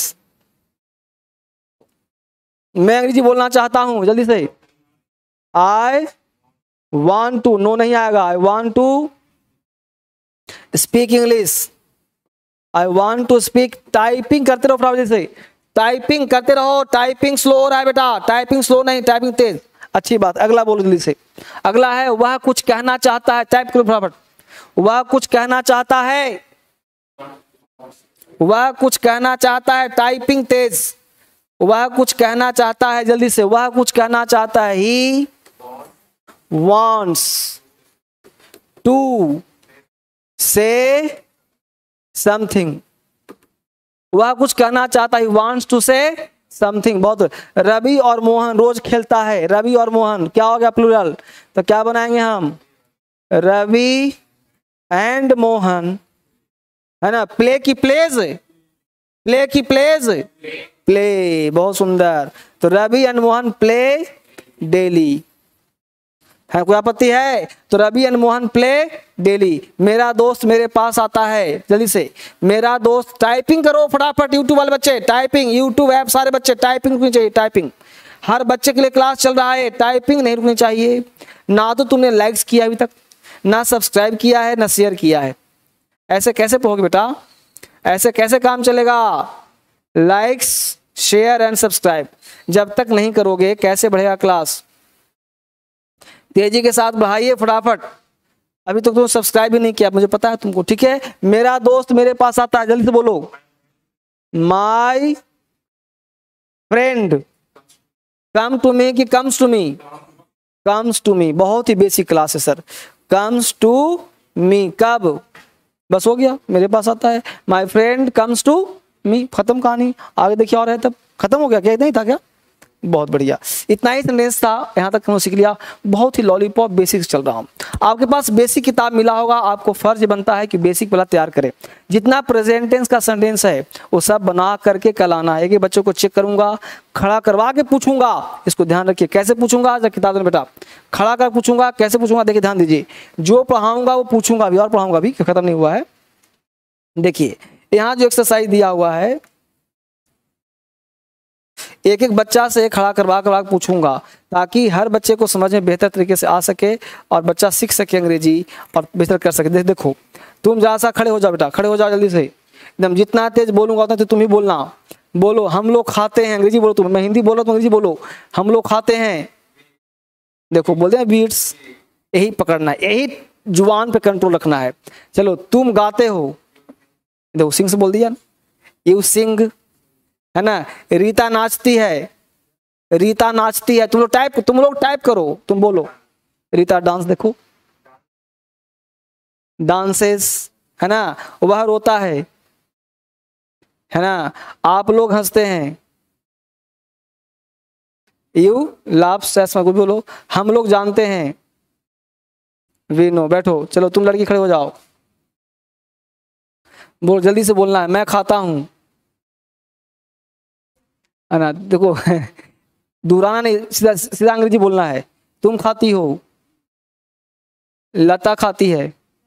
मैं अंग्रेजी बोलना चाहता हूं, जल्दी से। I want to, नो नहीं आएगा, I want to speak English, I want to speak। Typing करते रहो फटाफट से, टाइपिंग करते रहो, टाइपिंग स्लो हो रहा है बेटा, टाइपिंग स्लो नहीं, टाइपिंग तेज, अच्छी बात। अगला बोलो जल्दी से। अगला है वह कुछ कहना चाहता है, टाइप करो फटाफट, वह कुछ कहना चाहता है, वह कुछ कहना चाहता है, टाइपिंग तेज, वह कुछ कहना चाहता है, जल्दी से, वह कुछ कहना चाहता है, ही wants to say something, वह कुछ कहना चाहता है, he wants to say something. बहुत। रवि और मोहन रोज खेलता है, रवि और मोहन क्या हो गया प्लूरल, तो क्या बनाएंगे हम, रवि एंड मोहन, है ना। प्ले की प्लेज, प्ले की प्लेज, प्ले, बहुत सुंदर। तो Ravi and Mohan play daily, है कोई आपत्ति है? तो Ravi and Mohan play daily. मेरा दोस्त मेरे पास आता है, जल्दी से मेरा दोस्त। टाइपिंग करो फटाफट यूट्यूब वाले बच्चे, टाइपिंग यूट्यूब ऐप सारे बच्चे टाइपिंग रुकनी चाहिए। टाइपिंग हर बच्चे के लिए क्लास चल रहा है, टाइपिंग नहीं रुकनी चाहिए। ना तो तुमने लाइक्स किया अभी तक, ना सब्सक्राइब किया है, ना शेयर किया है। ऐसे कैसे पढ़ोगे बेटा? ऐसे कैसे काम चलेगा? लाइक्स शेयर एंड सब्सक्राइब जब तक नहीं करोगे कैसे बढ़ेगा क्लास? तेजी के साथ बढ़ाइए फटाफट। अभी तक तुम सब्सक्राइब भी नहीं किया, मुझे पता है तुमको, ठीक है। मेरा दोस्त मेरे पास आता है, जल्दी से बोलो। My friend come to me कि comes to me? Comes to me. बहुत ही बेसिक क्लास है सर। कम्स टू मी कब? बस हो गया, मेरे पास आता है। My friend comes to me, खत्म कहानी। आगे देखिए और है, तब खत्म हो गया क्या? इतना ही था क्या? बहुत बढ़िया, इतना ही सेंटेंस था, यहाँ तक हमने सीख लिया। बहुत ही लॉलीपॉप बेसिक्स चल रहा हूँ। आपके पास बेसिक किताब मिला होगा, आपको फर्ज बनता है कि बेसिक पहला तैयार करें। जितना प्रेजेंट टेंस का सेंटेंस है वो सब बना करके कल आना है। एक बच्चों को चेक करूंगा, खड़ा करवा के पूछूंगा, इसको ध्यान रखिए। कैसे पूछूंगा? जब किताब में बेटा खड़ा कर पूछूंगा। कैसे पूछूंगा? देखिए ध्यान दीजिए, जो पढ़ाऊंगा वो पूछूंगा भी, और पढ़ाऊंगा भी, खत्म नहीं हुआ है। देखिए यहाँ जो एक्सरसाइज दिया हुआ है, एक एक बच्चा से खड़ा करवा करवा पूछूंगा, ताकि हर बच्चे को समझ में बेहतर तरीके से आ सके और बच्चा सीख सके अंग्रेजी और बेहतर कर सके। देखो तुम जरा सा खड़े हो जाओ बेटा, खड़े हो जाओ जल्दी से एकदम। जितना तेज बोलूंगा उतना तो तुम ही बोलना। बोलो हम लोग खाते हैं, अंग्रेजी बोलो तुम, मैं हिंदी बोलो तो अंग्रेजी बोलो। हम लोग खाते हैं, देखो बोलते हैं बीट्स, यही पकड़ना है, यही जुबान पे कंट्रोल रखना है। चलो तुम गाते हो, देखो सिंग से बोल दिया, यू सिंग, है ना। रीता नाचती है, रीता नाचती है। तुम लोग टाइप करो, तुम बोलो रीता डांस, देखो डांसेस, है ना। वह रोता है ना। आप लोग हंसते हैं, यू लाफ्स, ऐसा कुछ बोलो। हम लोग जानते हैं, वी नो। बैठो, चलो तुम लड़की खड़े हो जाओ, बोल जल्दी से बोलना है। मैं खाता हूं, है ना। देखो दोहराना नहीं, सीधा सीधा अंग्रेजी बोलना है। तुम खाती हो, लता खाती है,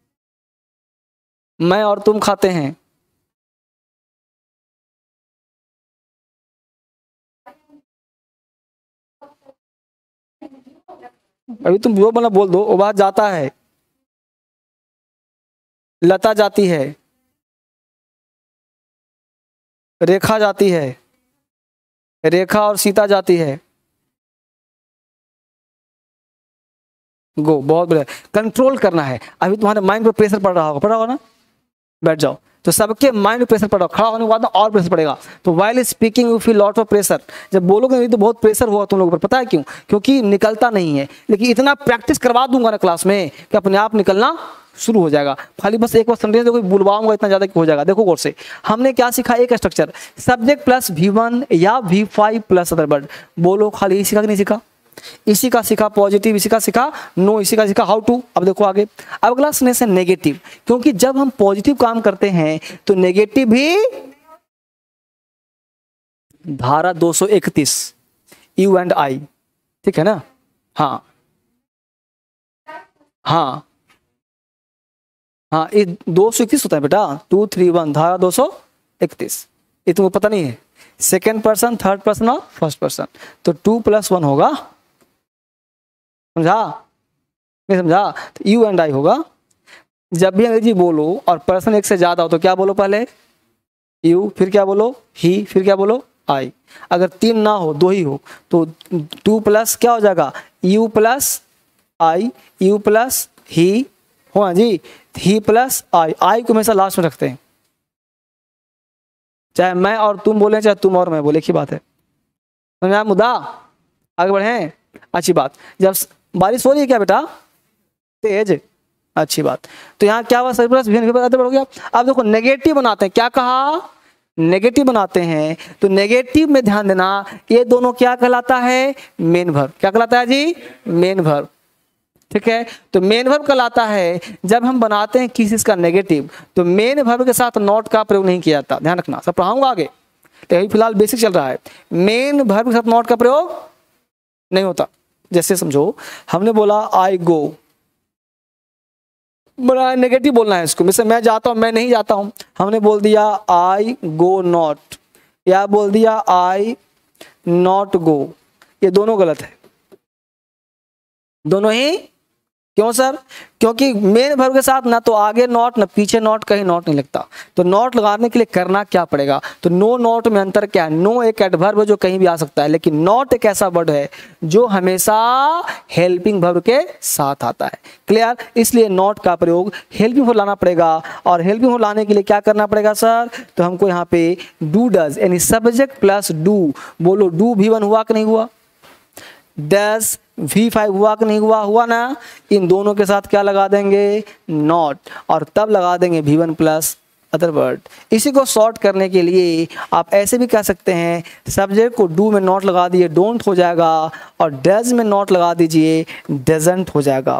मैं और तुम खाते हैं। अभी तुम जो बोलना बोल दो, वो बात जाता है, लता जाती है, रेखा जाती है, रेखा और सीता जाती है। गो, बहुत बढ़िया। कंट्रोल करना है। अभी तुम्हारे माइंड पे प्रेशर पड़ रहा होगा ना, बैठ जाओ। तो सबके माइंड पे प्रेशर पड़ रहा, खड़ा होने के बाद और प्रेशर पड़ेगा। तो while speaking you feel lot of pressure. जब बोलोगे नहीं तो बहुत प्रेशर होगा तुम लोगों पर, पता है क्यों? क्योंकि निकलता नहीं है। लेकिन इतना प्रैक्टिस करवा दूंगा ना क्लास में कि अपने आप निकलना शुरू हो जाएगा। खाली बस एक बार सेंटेंस देखो, बुलवाऊंगा इतना ज्यादा कि हो जाएगा। देखो गौर से, हमने क्या सीखा? एक स्ट्रक्चर, सब्जेक्ट प्लस V1 या V5 प्लस अदर वर्ड। बोलो खाली, सीखा कि नहीं सीखा? इसी का सीखा पॉजिटिव, इसी का सीखा नो, इसी का सीखा हाउ टू। अब देखो आगे, अब अगला सेंटेंस है नेगेटिव। क्योंकि जब हम पॉजिटिव काम करते हैं तो नेगेटिव भी धारा 231 यू एंड आई, ठीक है ना। हाँ हाँ हाँ, ये 231 होता है बेटा, 231 धारा 231। ये तुमको पता नहीं है? सेकेंड पर्सन, थर्ड पर्सन और फर्स्ट पर्सन। तो 2 + 1 होगा, समझा नहीं समझा? तो यू एंड आई होगा। जब भी अंग्रेजी बोलो और पर्सन एक से ज्यादा हो तो क्या बोलो? पहले यू, फिर क्या बोलो? ही, फिर क्या बोलो? आई। अगर 3 ना हो, 2 ही हो तो 2 + क्या हो जाएगा? यू + आई, यू + ही, हो जी, ही + आई। आई को हमेशा लास्ट में रखते हैं, चाहे मैं और तुम बोले, चाहे तुम और मैं बोले, एक ही बात है। समझा मुद्दा? आगे बढ़े, अच्छी बात। जब बारिश हो रही है क्या बेटा? तेज, अच्छी बात। तो यहाँ क्या हुआ? सभी प्लस बढ़ गया। अब देखो नेगेटिव बनाते हैं, क्या कहा? नेगेटिव बनाते हैं। तो नेगेटिव में ध्यान देना, ये दोनों क्या कहलाता है? Main verb. क्या कहलाता है जी? मेन वर्ब, ठीक है। तो मेन वर्ब कहलाता है जब हम बनाते हैं किसी चीज का नेगेटिव, तो मेन वर्ब के साथ नॉट का प्रयोग नहीं किया जाता। ध्यान रखना, सब पढ़ाऊंगा आगे, तो अभी फिलहाल बेसिक चल रहा है। मेन वर्ब के साथ नॉट का प्रयोग नहीं होता, जैसे समझो हमने बोला आई गो, बड़ा नेगेटिव बोलना है इसको, जैसे मैं जाता हूं, मैं नहीं जाता हूं, हमने बोल दिया आई गो नॉट, या बोल दिया आई नॉट गो, ये दोनों गलत है, दोनों ही। क्यों सर? क्योंकि मेन वर्ब के साथ ना तो आगे नॉट ना पीछे नॉट, कहीं नॉट नहीं लगता। तो नॉट लगाने के लिए करना क्या पड़ेगा? तो नो नॉट में अंतर क्या है? नो एक एडवर्ब है जो कहीं भी आ सकता है, लेकिन नॉट एक ऐसा वर्ड है जो हमेशा हेल्पिंग वर्ब के साथ आता है। क्लियर? इसलिए नॉट का प्रयोग हेल्पिंग वर्ब लाना पड़ेगा, और हेल्पिंग वर्ब लाने के लिए क्या करना पड़ेगा सर? तो हमको यहाँ पे डू डज यानी सब्जेक्ट प्लस डू, बोलो डू V1 हुआ कि नहीं हुआ? डज V5 हुआ कि नहीं हुआ? हुआ ना। इन दोनों के साथ क्या लगा देंगे? नॉट, और तब लगा देंगे V1 प्लस अदर वर्ड। इसी को शॉर्ट करने के लिए आप ऐसे भी कह सकते हैं, सब्जेक्ट को डू में नॉट लगा दिए डोंट हो जाएगा, और डज में नॉट लगा दीजिए डजंट हो जाएगा,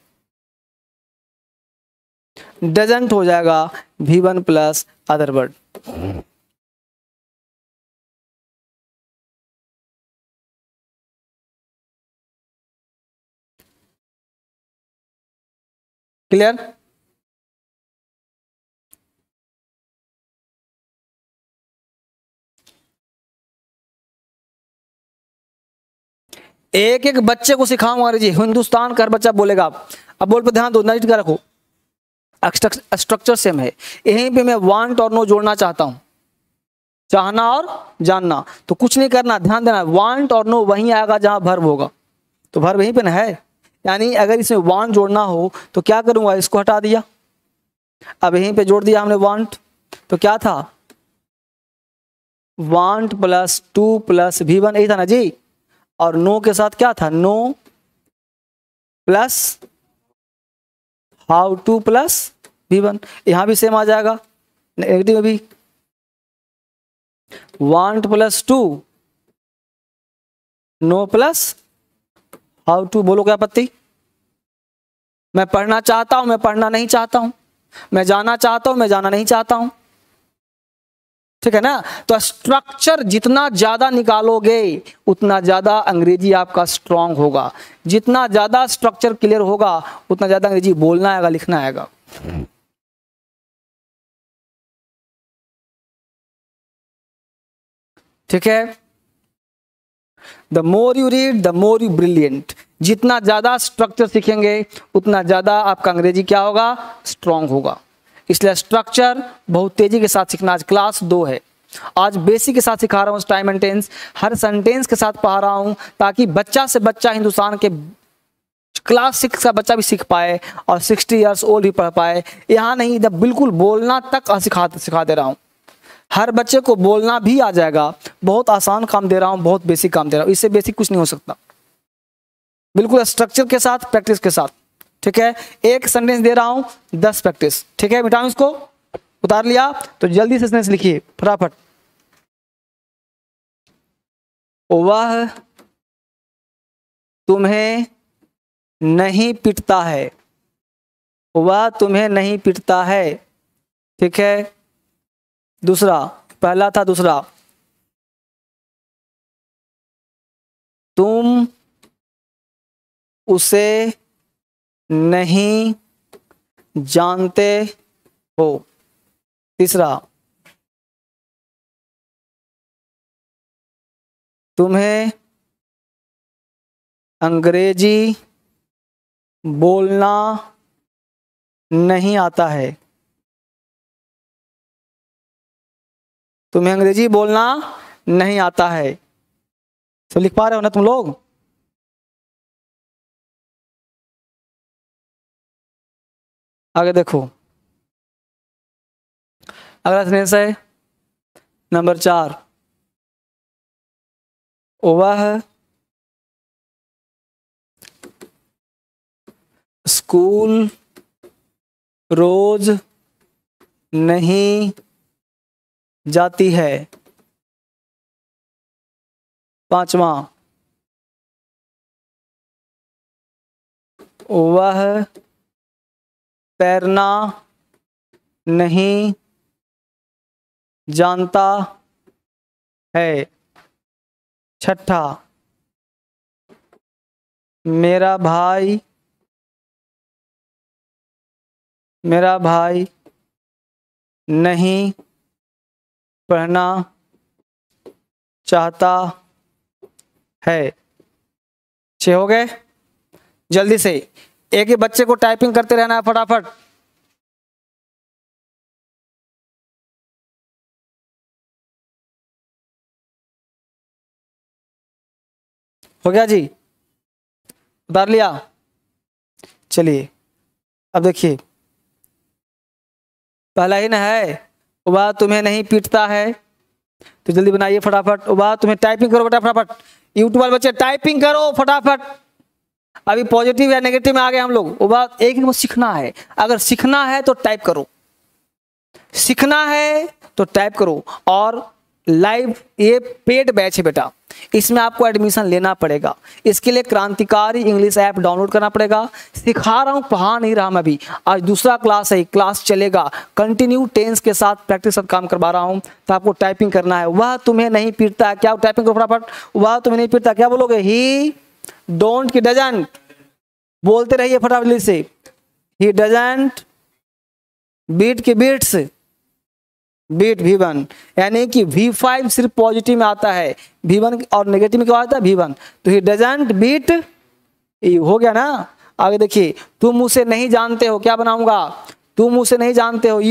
डजंट हो जाएगा V1 plus other word. Clear? एक एक बच्चे को सिखाऊंगा जी, हिंदुस्तान का हर बच्चा बोलेगा। अब बोल पे ध्यान दो, नोट कर रखो, स्ट्रक्चर सेम है। यहीं पे मैं वांट और नो जोड़ना चाहता हूं, चाहना और जानना, तो कुछ नहीं करना, ध्यान देना, वांट और नो वहीं आएगा जहां वर्ब होगा, तो वर्ब यहीं पे ना है। यानी अगर इसमें वांट जोड़ना हो तो क्या करूंगा? इसको हटा दिया, अब यहीं पे जोड़ दिया हमने वांट, तो क्या था? Want plus to plus V1, यही था ना जी। और नो के साथ क्या था? Know plus how to plus V1, यहां भी सेम आ जाएगा, नेगेटिव में भी want plus to, know plus how to. बोलो क्या आपत्ति? मैं पढ़ना चाहता हूं, मैं पढ़ना नहीं चाहता हूं, मैं जाना चाहता हूं, मैं जाना नहीं चाहता हूं, ठीक है ना। तो स्ट्रक्चर जितना ज्यादा निकालोगे उतना ज्यादा अंग्रेजी आपका स्ट्रांग होगा, जितना ज्यादा स्ट्रक्चर क्लियर होगा उतना ज्यादा अंग्रेजी बोलना आएगा, लिखना आएगा। ठीक है? The more you read the more you brilliant, जितना ज्यादा स्ट्रक्चर सीखेंगे उतना ज्यादा आपका अंग्रेजी क्या होगा? स्ट्रांग होगा। इसलिए स्ट्रक्चर बहुत तेजी के साथ सीखना। आज क्लास 2 है, आज बेसिक के साथ सिखा रहा हूँ, टाइम एंड टेंस हर सेंटेंस के साथ पढ़ा रहा हूँ, ताकि बच्चा से बच्चा हिंदुस्तान के क्लास 6 का बच्चा भी सीख पाए और 60 इयर्स ओल्ड भी पढ़ पाए। यहाँ नहीं, जब बिल्कुल बोलना तक सिखा दे रहा हूँ, हर बच्चे को बोलना भी आ जाएगा। बहुत आसान काम दे रहा हूँ, बहुत बेसिक काम दे रहा हूँ, इससे बेसिक कुछ नहीं हो सकता। बिल्कुल स्ट्रक्चर के साथ, प्रैक्टिस के साथ। ठीक है? एक सेंटेंस दे रहा हूँ, 10 प्रैक्टिस। ठीक है? मिटाऊं इसको? उतार लिया तो जल्दी से सेंटेंस लिखिए फटाफट। वह तुम्हें नहीं पिटता है, वह तुम्हें नहीं पिटता है। ठीक है? दूसरा, पहला था, दूसरा, तुम उसे नहीं जानते हो। तीसरा, तुम्हें अंग्रेजी बोलना नहीं आता है, तुम्हें अंग्रेजी बोलना नहीं आता है। तो लिख पा रहे हो ना तुम लोग? आगे देखो, अगला सेंटेंस है नंबर 4, वह स्कूल रोज नहीं जाती है। पांचवा, वह तैरना नहीं जानता है। छठा, मेरा भाई नहीं पढ़ना चाहता है। 6 हो गए। जल्दी से एक ही बच्चे को टाइपिंग करते रहना है फटाफट। हो गया जी, उतार लिया। चलिए अब देखिए, पहला ही ना है, वह तुम्हें नहीं पीटता है, तो जल्दी बनाइए फटाफट। वह तुम्हें, टाइपिंग करो बेटा फटाफट। यूट्यूब वाले बच्चे टाइपिंग करो फटाफट। अभी पॉजिटिव या नेगेटिव में आ गए हम लोग। वो बात एक ही, सीखना है। अगर सीखना है तो टाइप करो, सीखना है तो टाइप करो। और लाइव ये पेड बैच है बेटा, इसमें आपको एडमिशन लेना पड़ेगा। इसके लिए क्रांतिकारी इंग्लिश ऐप डाउनलोड करना पड़ेगा। सिखा रहा हूँ, पढ़ा नहीं रहा मैं अभी। आज दूसरा क्लास है, क्लास चलेगा कंटिन्यू, टेंस के साथ प्रैक्टिस सब काम करवा रहा हूँ। तो आपको टाइपिंग करना है। वह तुम्हें नहीं पीटता है, क्या टाइपिंग करो फटाफट। वह तुम्हें नहीं पीटता, क्या बोलोगे? ही डोंट की डजंट, बोलते रहिए फटाफट से। ही डजंट बीट की बीट्स, बीट V1, यानी कि V5 सिर्फ पॉजिटिव में आता है, V1 और नेगेटिव में क्या आता है? V1। तो ही डजंट बीट, हो गया ना। आगे देखिए, तुम उसे नहीं जानते हो, क्या बनाऊंगा? तुम उसे नहीं जानते हो,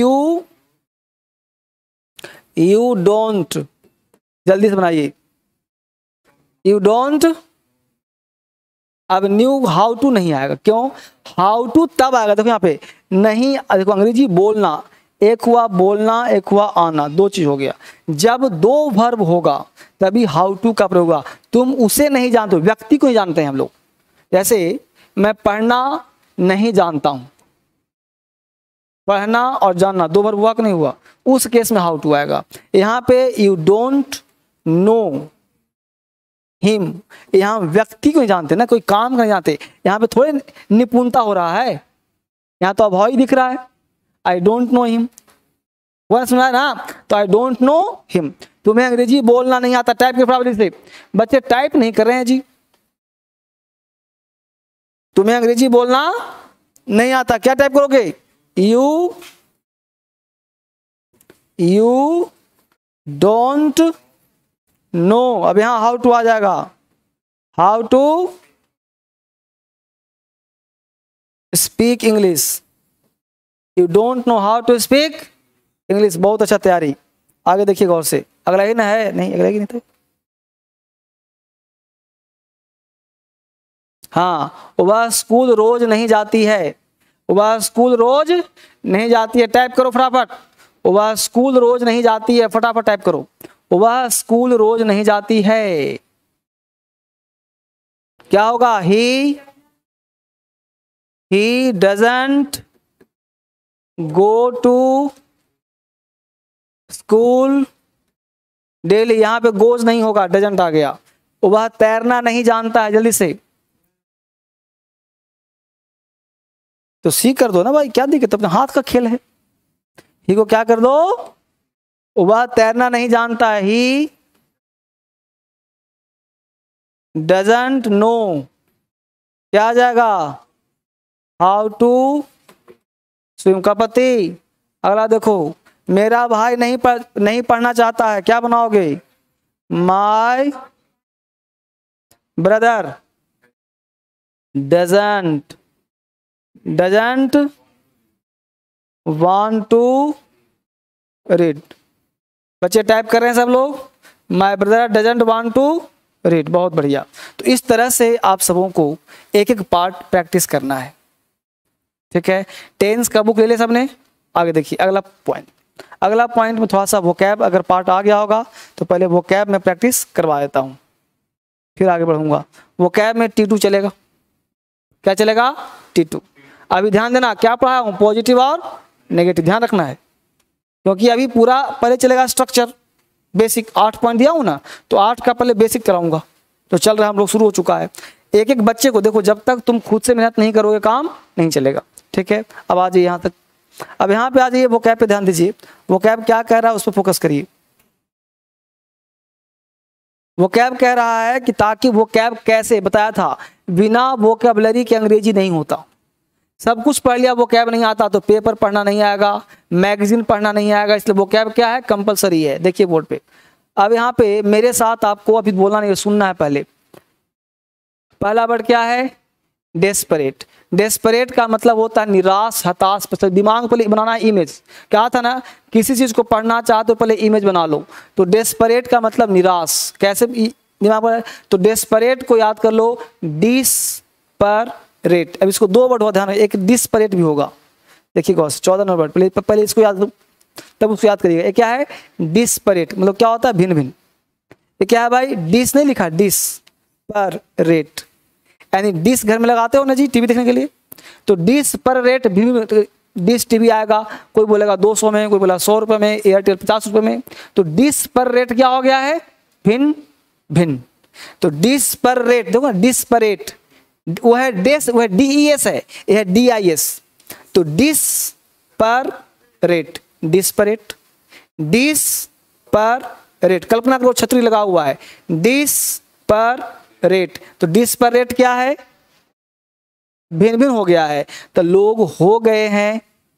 यू डोंट, जल्दी से बनाइए। You don't. अब न्यू हाउ टू नहीं आएगा, क्यों? हाउ टू तब आएगा, देखो यहाँ पे नहीं। देखो अंग्रेजी बोलना, एक हुआ बोलना, एक हुआ आना, दो चीज हो गया। जब दो वर्ब होगा तभी हाउ टू का प्रयोग होगा। तुम उसे नहीं जानते, व्यक्ति को नहीं जानते हैं हम लोग। जैसे मैं पढ़ना नहीं जानता हूं, पढ़ना और जानना दो वर्ब हुआ कि नहीं हुआ? उस केस में हाउ टू आएगा। यहाँ पे यू डोंट नो हिम, यहाँ व्यक्ति को नहीं जानते ना, कोई काम नहीं जानते। यहाँ पे थोड़े निपुणता हो रहा है, यहाँ तो अभाव ही दिख रहा है। आई डोंट नो हिम, वो सुना है ना, तो आई डोंट नो हिम। तुम्हें अंग्रेजी बोलना नहीं आता, टाइप के प्रॉब्लम से बच्चे टाइप नहीं कर रहे हैं जी। तुम्हें अंग्रेजी बोलना नहीं आता, क्या टाइप करोगे? You don't know. अब यहां हाउ टू आ जाएगा, how to speak English. You don't know how to speak English. बहुत अच्छा तैयारी। आगे देखिए गौर से, अगला ही ना है, नहीं अगला ही नहीं था। हाँ, वह स्कूल रोज नहीं जाती है, वह स्कूल रोज नहीं जाती है, टाइप करो फटाफट। वह स्कूल रोज नहीं जाती है, फटाफट टाइप करो। वह स्कूल रोज नहीं जाती है, क्या होगा? He doesn't go to school daily. यहां पे गोज नहीं होगा, डजंट आ गया। वह तैरना नहीं जानता है, जल्दी से तो सी कर दो ना भाई, क्या दिक्कत? अपने हाथ का खेल है। ही को क्या कर दो? वह तैरना नहीं जानता है, ही डजंट नो, क्या आ जाएगा? हाउ टू स्विम का पति। अगला देखो, मेरा भाई नहीं पढ़ना चाहता है, क्या बनाओगे? My brother doesn't want to read. बच्चे टाइप कर रहे हैं सब लोग, my brother doesn't want to read. बहुत बढ़िया। तो इस तरह से आप सबों को एक एक पार्ट प्रैक्टिस करना है, ठीक है। टेंस का बुक ले ले सबने। आगे देखिए अगला पॉइंट। अगला पॉइंट में थोड़ा सा वोकैब अगर पार्ट आ गया होगा तो पहले वोकैब में प्रैक्टिस करवा देता हूँ, फिर आगे बढ़ूंगा। वोकैब में T2 चलेगा, क्या चलेगा? T2। अभी ध्यान देना, क्या पढ़ा हूँ? पॉजिटिव और नेगेटिव, ध्यान रखना है, क्योंकि अभी पूरा पहले चलेगा स्ट्रक्चर बेसिक। 8 पॉइंट दिया हूँ ना, तो 8 का पहले बेसिक कराऊंगा। तो चल रहा है, हम लोग शुरू हो चुका है। एक एक बच्चे को देखो, जब तक तुम खुद से मेहनत नहीं करोगे काम नहीं चलेगा, ठीक है। अब आ जाइए यहाँ तक। अब यहाँ पे आ जाइए, वोकैब पे ध्यान दीजिए। वोकैब क्या कह रहा है उस पर फोकस करिए। वो कैब कह रहा है कि ताकि वो कैब कैसे बताया था, बिना वोकैबुलरी के अंग्रेजी नहीं होता। सब कुछ पढ़ लिया, वो कैब नहीं आता तो पेपर पढ़ना नहीं आएगा, मैगजीन पढ़ना नहीं आएगा, इसलिए वो कैब क्या है, कंपलसरी है। देखिए बोर्ड पे। अब यहाँ पे मेरे साथ आपको अभी बोलना नहीं, सुनना है पहले। पहला वर्ड क्या है, डेस्परेट। डेस्परेट का मतलब होता है निराश, हताश। दिमाग पहले बनाना है इमेज। क्या था ना, किसी चीज को पढ़ना चाहते तो पहले इमेज बना लो। तो डेस्परेट का मतलब निराश, कैसे दिमाग पर, तो डेस्परेट को याद कर लो, डिस्परेट। अब इसको दो वर्ड हो ध्यान, एक डिस्परेट भी होगा। देखिए गौर से 14 नंबर वर्ड, पहले इसको याद, तब उसको याद करिएगा। ये क्या है, डिस्परेट, मतलब क्या होता है, भिन्न भिन्न। ये क्या है भाई, डिस नहीं लिखा, डिस्परेट, यानी डिश घर में लगाते हो ना जी टीवी देखने के लिए, तो डिश पर रेट भी, डिश टीवी आएगा, कोई बोलेगा 200 में, कोई बोला 100 रुपये में, एयरटेल 50 रुपये में। तो डिश पर रेट क्या हो गया है, भिन्न भिन्न। तो डिश पर रेट देखो ना, डिश पर रेट वो है डेस, वो है DES है, यह है DIS। तो डिश पर रेट, डिश पर रेट, डिश पर रेट। कल्पना करो छतरी लगा हुआ है, डिश पर रेट। तो डिश पर रेट क्या है, भिन्न भिन्न हो गया है। तो लोग हो गए हैं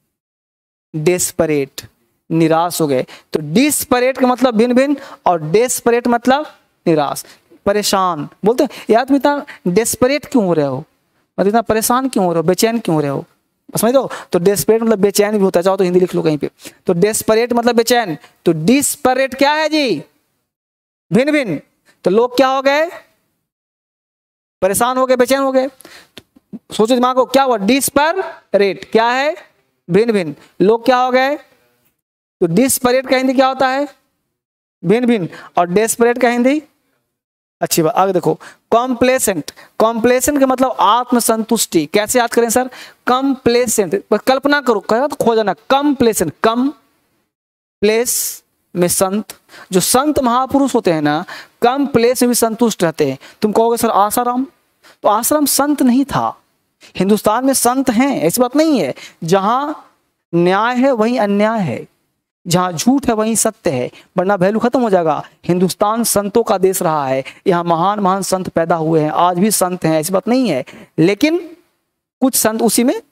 डेस्परेट, निराश हो गए। तो डिस्परेट का मतलब भिन्न भिन्न, और डेस्परेट मतलब निराश, परेशान। बोलते हैं यार तुम इतना डेस्परेट क्यों हो रहे हो, मतलब इतना परेशान क्यों हो रहे हो, बेचैन क्यों हो रहे हो, समझ लो। तो डेस्परेट मतलब बेचैन भी होता है, चाहो तो हिंदी लिख लो कहीं पे। तो डेस्परेट मतलब बेचैन, तो डिस्परेट क्या है जी, भिन्न भिन्न। तो लोग क्या हो गए, परेशान हो गए, बेचैन हो गए। सोचो दिमाग को, क्या हुआ, डिस्परेट क्या है, भिन्न भिन्न। लोग क्या हो गए, तो डिस्परेट का हिंदी क्या होता है, भिन्न भिन्न, और डेस्परेट का हिंदी, अच्छी बात। आगे देखो, कॉम्प्लेसेंट। कॉम्प्लेसेंट का मतलब आत्मसंतुष्टि। कैसे याद करें सर, कॉम्प्लेसेंट, कल्पना करो, कहा तो खो जाना, कॉम्प्लेसेंट, कम प्लेस में संत। जो संत महापुरुष होते हैं ना, कम प्लेस में भी संतुष्ट रहते हैं। तुम कहोगे सर आसाराम, तो आसाराम संत नहीं था। हिंदुस्तान में संत हैं, ऐसी बात नहीं है। जहां न्याय है वहीं अन्याय है, जहां झूठ है वहीं सत्य है, वरना वैल्यू खत्म हो जाएगा। हिंदुस्तान संतों का देश रहा है, यहाँ महान महान संत पैदा हुए हैं, आज भी संत हैं, ऐसी बात नहीं है। लेकिन कुछ संत उसी में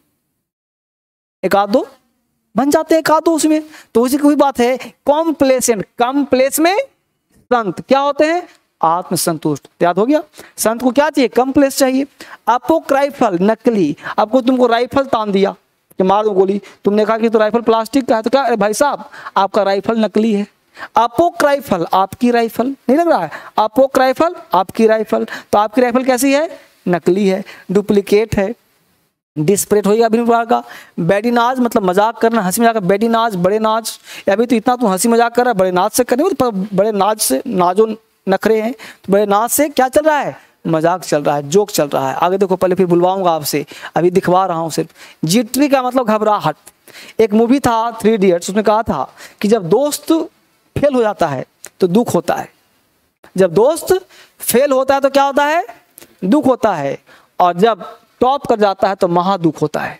एक आध दो बन जाते हैं, एक आध दो उसमें, तो उसी की कोई बात है। कॉम्प्लेसेंट, कम प्लेस में संत क्या होते हैं, आत्मसंतुष्ट। याद हो गया, संत को क्या चाहिए, कम प्लेस चाहिए। आपको राइफल नकली, आपको तुमको राइफल तान दिया कि मार दो गोली, तुमने कहा कि तो राइफल प्लास्टिक का है, तो क्या अरे भाई साहब आपका राइफल नकली है। अपोक राइफल आपकी राइफल, नहीं लग रहा है, अपोक राइफल आपकी राइफल, तो आपकी राइफल कैसी है, नकली है, डुप्लीकेट है, डिस्परेट होगा अभिनव प्रकार का। बेडीनाज मतलब मजाक करना, हंसी मजाक, बेडीनाज बड़े नाज, अभी तो इतना तू हंसी मजाक कर रहा है, बड़े नाज से करने, तो बड़े नाज से, नाजो नखरे हैं, तो बड़े नाज से क्या चल रहा है, मजाक चल रहा है, जोक चल रहा है। आगे देखो, पहले फिर बुलवाऊंगा आपसे, अभी दिखवा रहा हूँ सिर्फ। जिट्री का मतलब घबराहट। एक मूवी था 3 इडियट्स, उसमें कहा था कि जब दोस्त फेल हो जाता है तो दुख होता है, जब दोस्त फेल होता है तो क्या होता है, दुख होता है, और जब टॉप कर जाता है तो महा दुख होता है।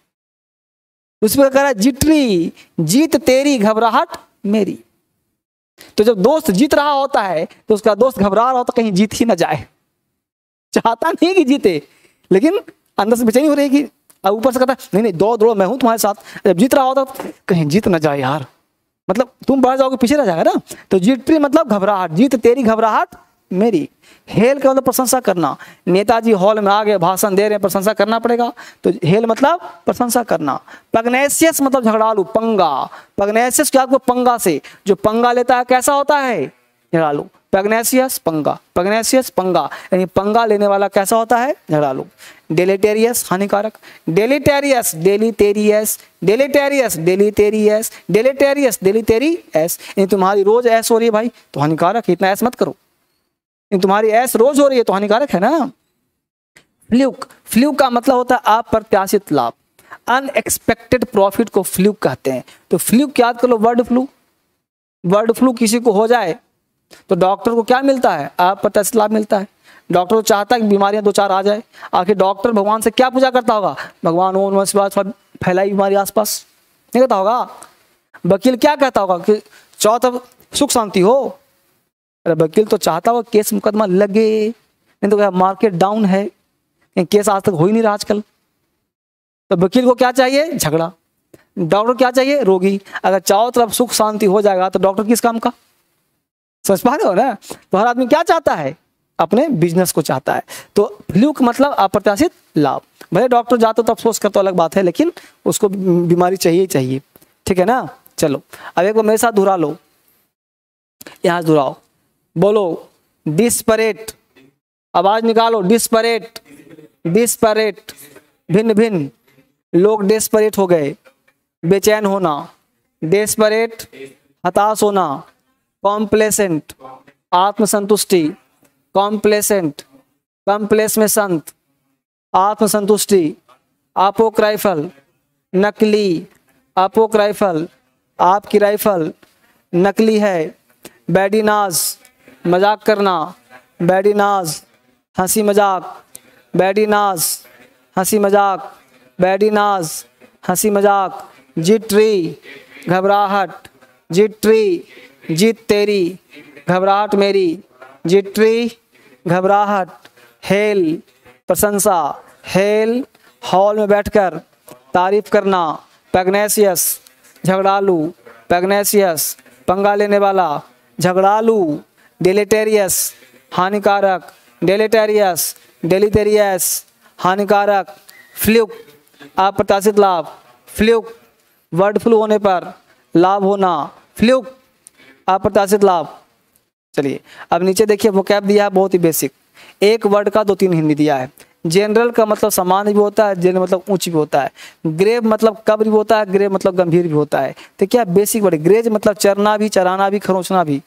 उसमें कह रहा है जिट्री, जीत तेरी घबराहट मेरी। तो जब दोस्त जीत रहा होता है तो उसका दोस्त घबरा रहा होता कहीं जीत ही ना जाए, चाहता नहीं कि जीते, लेकिन अंदर से बेचैनी हो रही कि, ऊपर से कहता है नहीं नहीं दौड़ दौड़ो मैं हूं तुम्हारे साथ, जब जीत रहा होता कहीं जीत ना जाए यार, मतलब तुम बढ़ जाओगे पीछे रह जाएगा ना। तो जिट्री मतलब घबराहट, जीत तेरी घबराहट मेरी। हेल का मतलब प्रशंसा करना, नेताजी हॉल में आ गए भाषण दे रहे हैं, प्रशंसा करना पड़ेगा, तो हेल मतलब प्रशंसा करना। पग्नेशियस मतलब झगड़ालू, पंगा, पग्नेशियस क्या, आपको पंगा से, जो पंगा लेता है कैसा होता है, झगड़ालू। पग्नेशियस पंगा, पग्नेशियस पंगा, यानी पंगा लेने वाला कैसा होता है, झगड़ालू। डेलेटेरियस हानिकारक, डेलेटेरियस डेलीटेरियस, डेलेटेरियस डेलीटेरियस, डेलेटेरियस डेलीटेरियस, यानी तुम्हारी रोज ऐस हो रही है भाई तो हानिकारक, इतना ऐस मत करो, तुम्हारी ऐस रोज हो रही है तो हानिकारक है ना। फ्लूक, फ्लूक का मतलब होता है अप्रत्याशित लाभ, अनएक्सपेक्टेड प्रॉफिट को फ्लूक कहते हैं। तो फ्लूक याद कर लो, बर्ड फ्लू, बर्ड फ्लू किसी को हो जाए तो डॉक्टर को क्या मिलता है, अप्रत्याशित लाभ मिलता है। डॉक्टर को चाहता है कि बीमारियां 2-4 आ जाए, आखिर डॉक्टर भगवान से क्या पूजा करता होगा, भगवान ओम नमः शिवाय, फैलाई बीमारी आसपास, नहीं कहता होगा। वकील क्या कहता होगा कि चाहो तब सुख शांति हो, अरे वकील तो चाहता हो केस मुकदमा लगे, नहीं तो क्या मार्केट डाउन है, केस आज तक हो ही नहीं रहा आजकल। तो वकील को क्या चाहिए? झगड़ा। डॉक्टर क्या चाहिए? रोगी। अगर चारों तरफ सुख शांति हो जाएगा तो डॉक्टर किस काम का? समझ पा रहे हो ना? तो हर आदमी क्या चाहता है? अपने बिजनेस को चाहता है। तो फ्लूक मतलब अप्रत्याशित लाभ। भले डॉक्टर जाते तो अफसोस करते अलग बात है, लेकिन उसको बीमारी चाहिए ही चाहिए, ठीक है ना? चलो अब एक बार मेरे साथ दोहरा लो, यहां दोहराओ, बोलो डिस्पैरेट, आवाज निकालो, डिस्पैरेट। डिस्पैरेट भिन्न भिन्न, लोग डेस्परेट हो गए, बेचैन होना, डेस्परेट हताश होना, कॉम्प्लेसेंट आत्मसंतुष्टि, कॉम्प्लेसेंट कॉम्प्लेस में संत, आत्मसंतुष्टि, अपोक्राइफल नकली, अपोक्राइफल आपकी राइफल नकली है, बैडीनाज मजाक करना, बैडीनाज हंसी मजाक, बैडीनाज हंसी मजाक, बैडीनाज हंसी मजाक, जिट्री घबराहट, जिट्री जीत तेरी, घबराहट मेरी, जिट्री घबराहट, हेल प्रशंसा, हेल हॉल में बैठकर तारीफ करना, पैग्नेसियस झगड़ालू, पैग्नेसियस पंगा लेने वाला, झगड़ालू, डेलेटेरियस हानिकारक, डेलेटेरियस डेलीटेरियस हानिकारक, फ्लूक अप्रत्याशित लाभ, फ्लूक बर्ड फ्लू होने पर लाभ होना, फ्लूक अप्रत्याशित लाभ। चलिए अब नीचे देखिए वोकैब दिया है बहुत ही बेसिक, एक वर्ड का 2-3 हिंदी दिया है। जनरल का मतलब सामान्य भी होता है, जनरल मतलब ऊंच भी होता है, ग्रेव मतलब कब्र भी होता है, ग्रेव मतलब गंभीर भी होता है। तो क्या बेसिक वर्ड, ग्रेज मतलब चरना भी, चराना भी, खरोचना भी,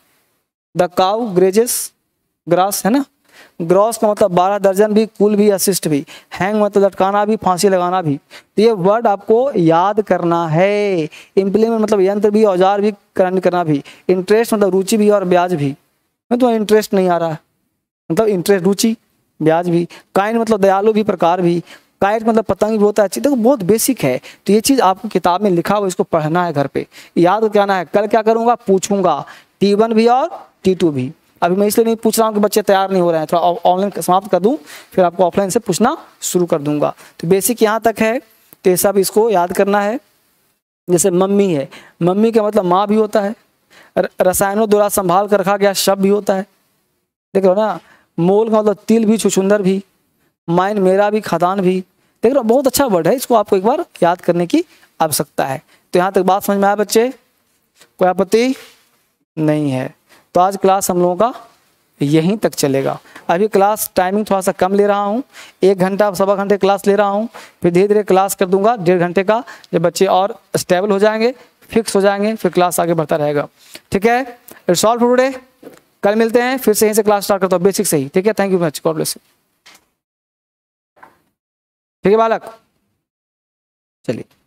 द काउ ग्रेजेस ग्रास है ना। ग्रॉस का मतलब 12 दर्जन भी, कुल भी, असिस्ट भी, हैंग मतलब लटकाना भी, फांसी लगाना भी। तो ये वर्ड आपको याद करना है। इम्प्लीमेंट मतलब यंत्र भी, औजार भी, करना भी। इंटरेस्ट मतलब रुचि भी और ब्याज भी, मैं तो इंटरेस्ट नहीं आ रहा है मतलब इंटरेस्ट रुचि ब्याज भी। काइंड मतलब दयालु भी, प्रकार भी। काइट मतलब पतंग भी होता है। देखो बहुत बेसिक है, तो ये चीज़ आपको किताब में लिखा हुआ, इसको पढ़ना है घर पे, याद करना है। कल क्या करूँगा, पूछूंगा T1 भी और T2 भी। अभी मैं इसलिए नहीं पूछ रहा हूँ कि बच्चे तैयार नहीं हो रहे हैं, थोड़ा ऑनलाइन समाप्त कर दूँ, फिर आपको ऑफलाइन से पूछना शुरू कर दूंगा। तो बेसिक यहाँ तक है, तो ये सब इसको याद करना है। जैसे मम्मी है, मम्मी का मतलब माँ भी होता है। रसायनों द्वारा संभाल कर रखा गया शब्द भी होता है, देख रहे हो ना। मोल का मतलब तिल भी, छुछुंदर भी, माइन मेरा भी, खदान भी। देख रहे हो बहुत अच्छा वर्ड है, इसको आपको एक बार याद करने की आवश्यकता है। तो यहाँ तक बात समझ में आया बच्चे? कोई आपत्ति नहीं है? तो आज क्लास हम लोगों का यहीं तक चलेगा। अभी क्लास टाइमिंग थोड़ा सा कम ले रहा हूँ, 1 घंटा 1.25 घंटे क्लास ले रहा हूँ, फिर धीरे धीरे क्लास कर दूंगा 1.5 घंटे का। जब बच्चे और स्टेबल हो जाएंगे, फिक्स हो जाएंगे, फिर क्लास आगे बढ़ता रहेगा, ठीक है। इट्स ऑल फॉर टुडे, कल मिलते हैं, फिर से यहीं से क्लास स्टार्ट करता हूँ बेसिक से ही, ठीक है। Thank you much, God bless you. ठीक है बालक, चलिए।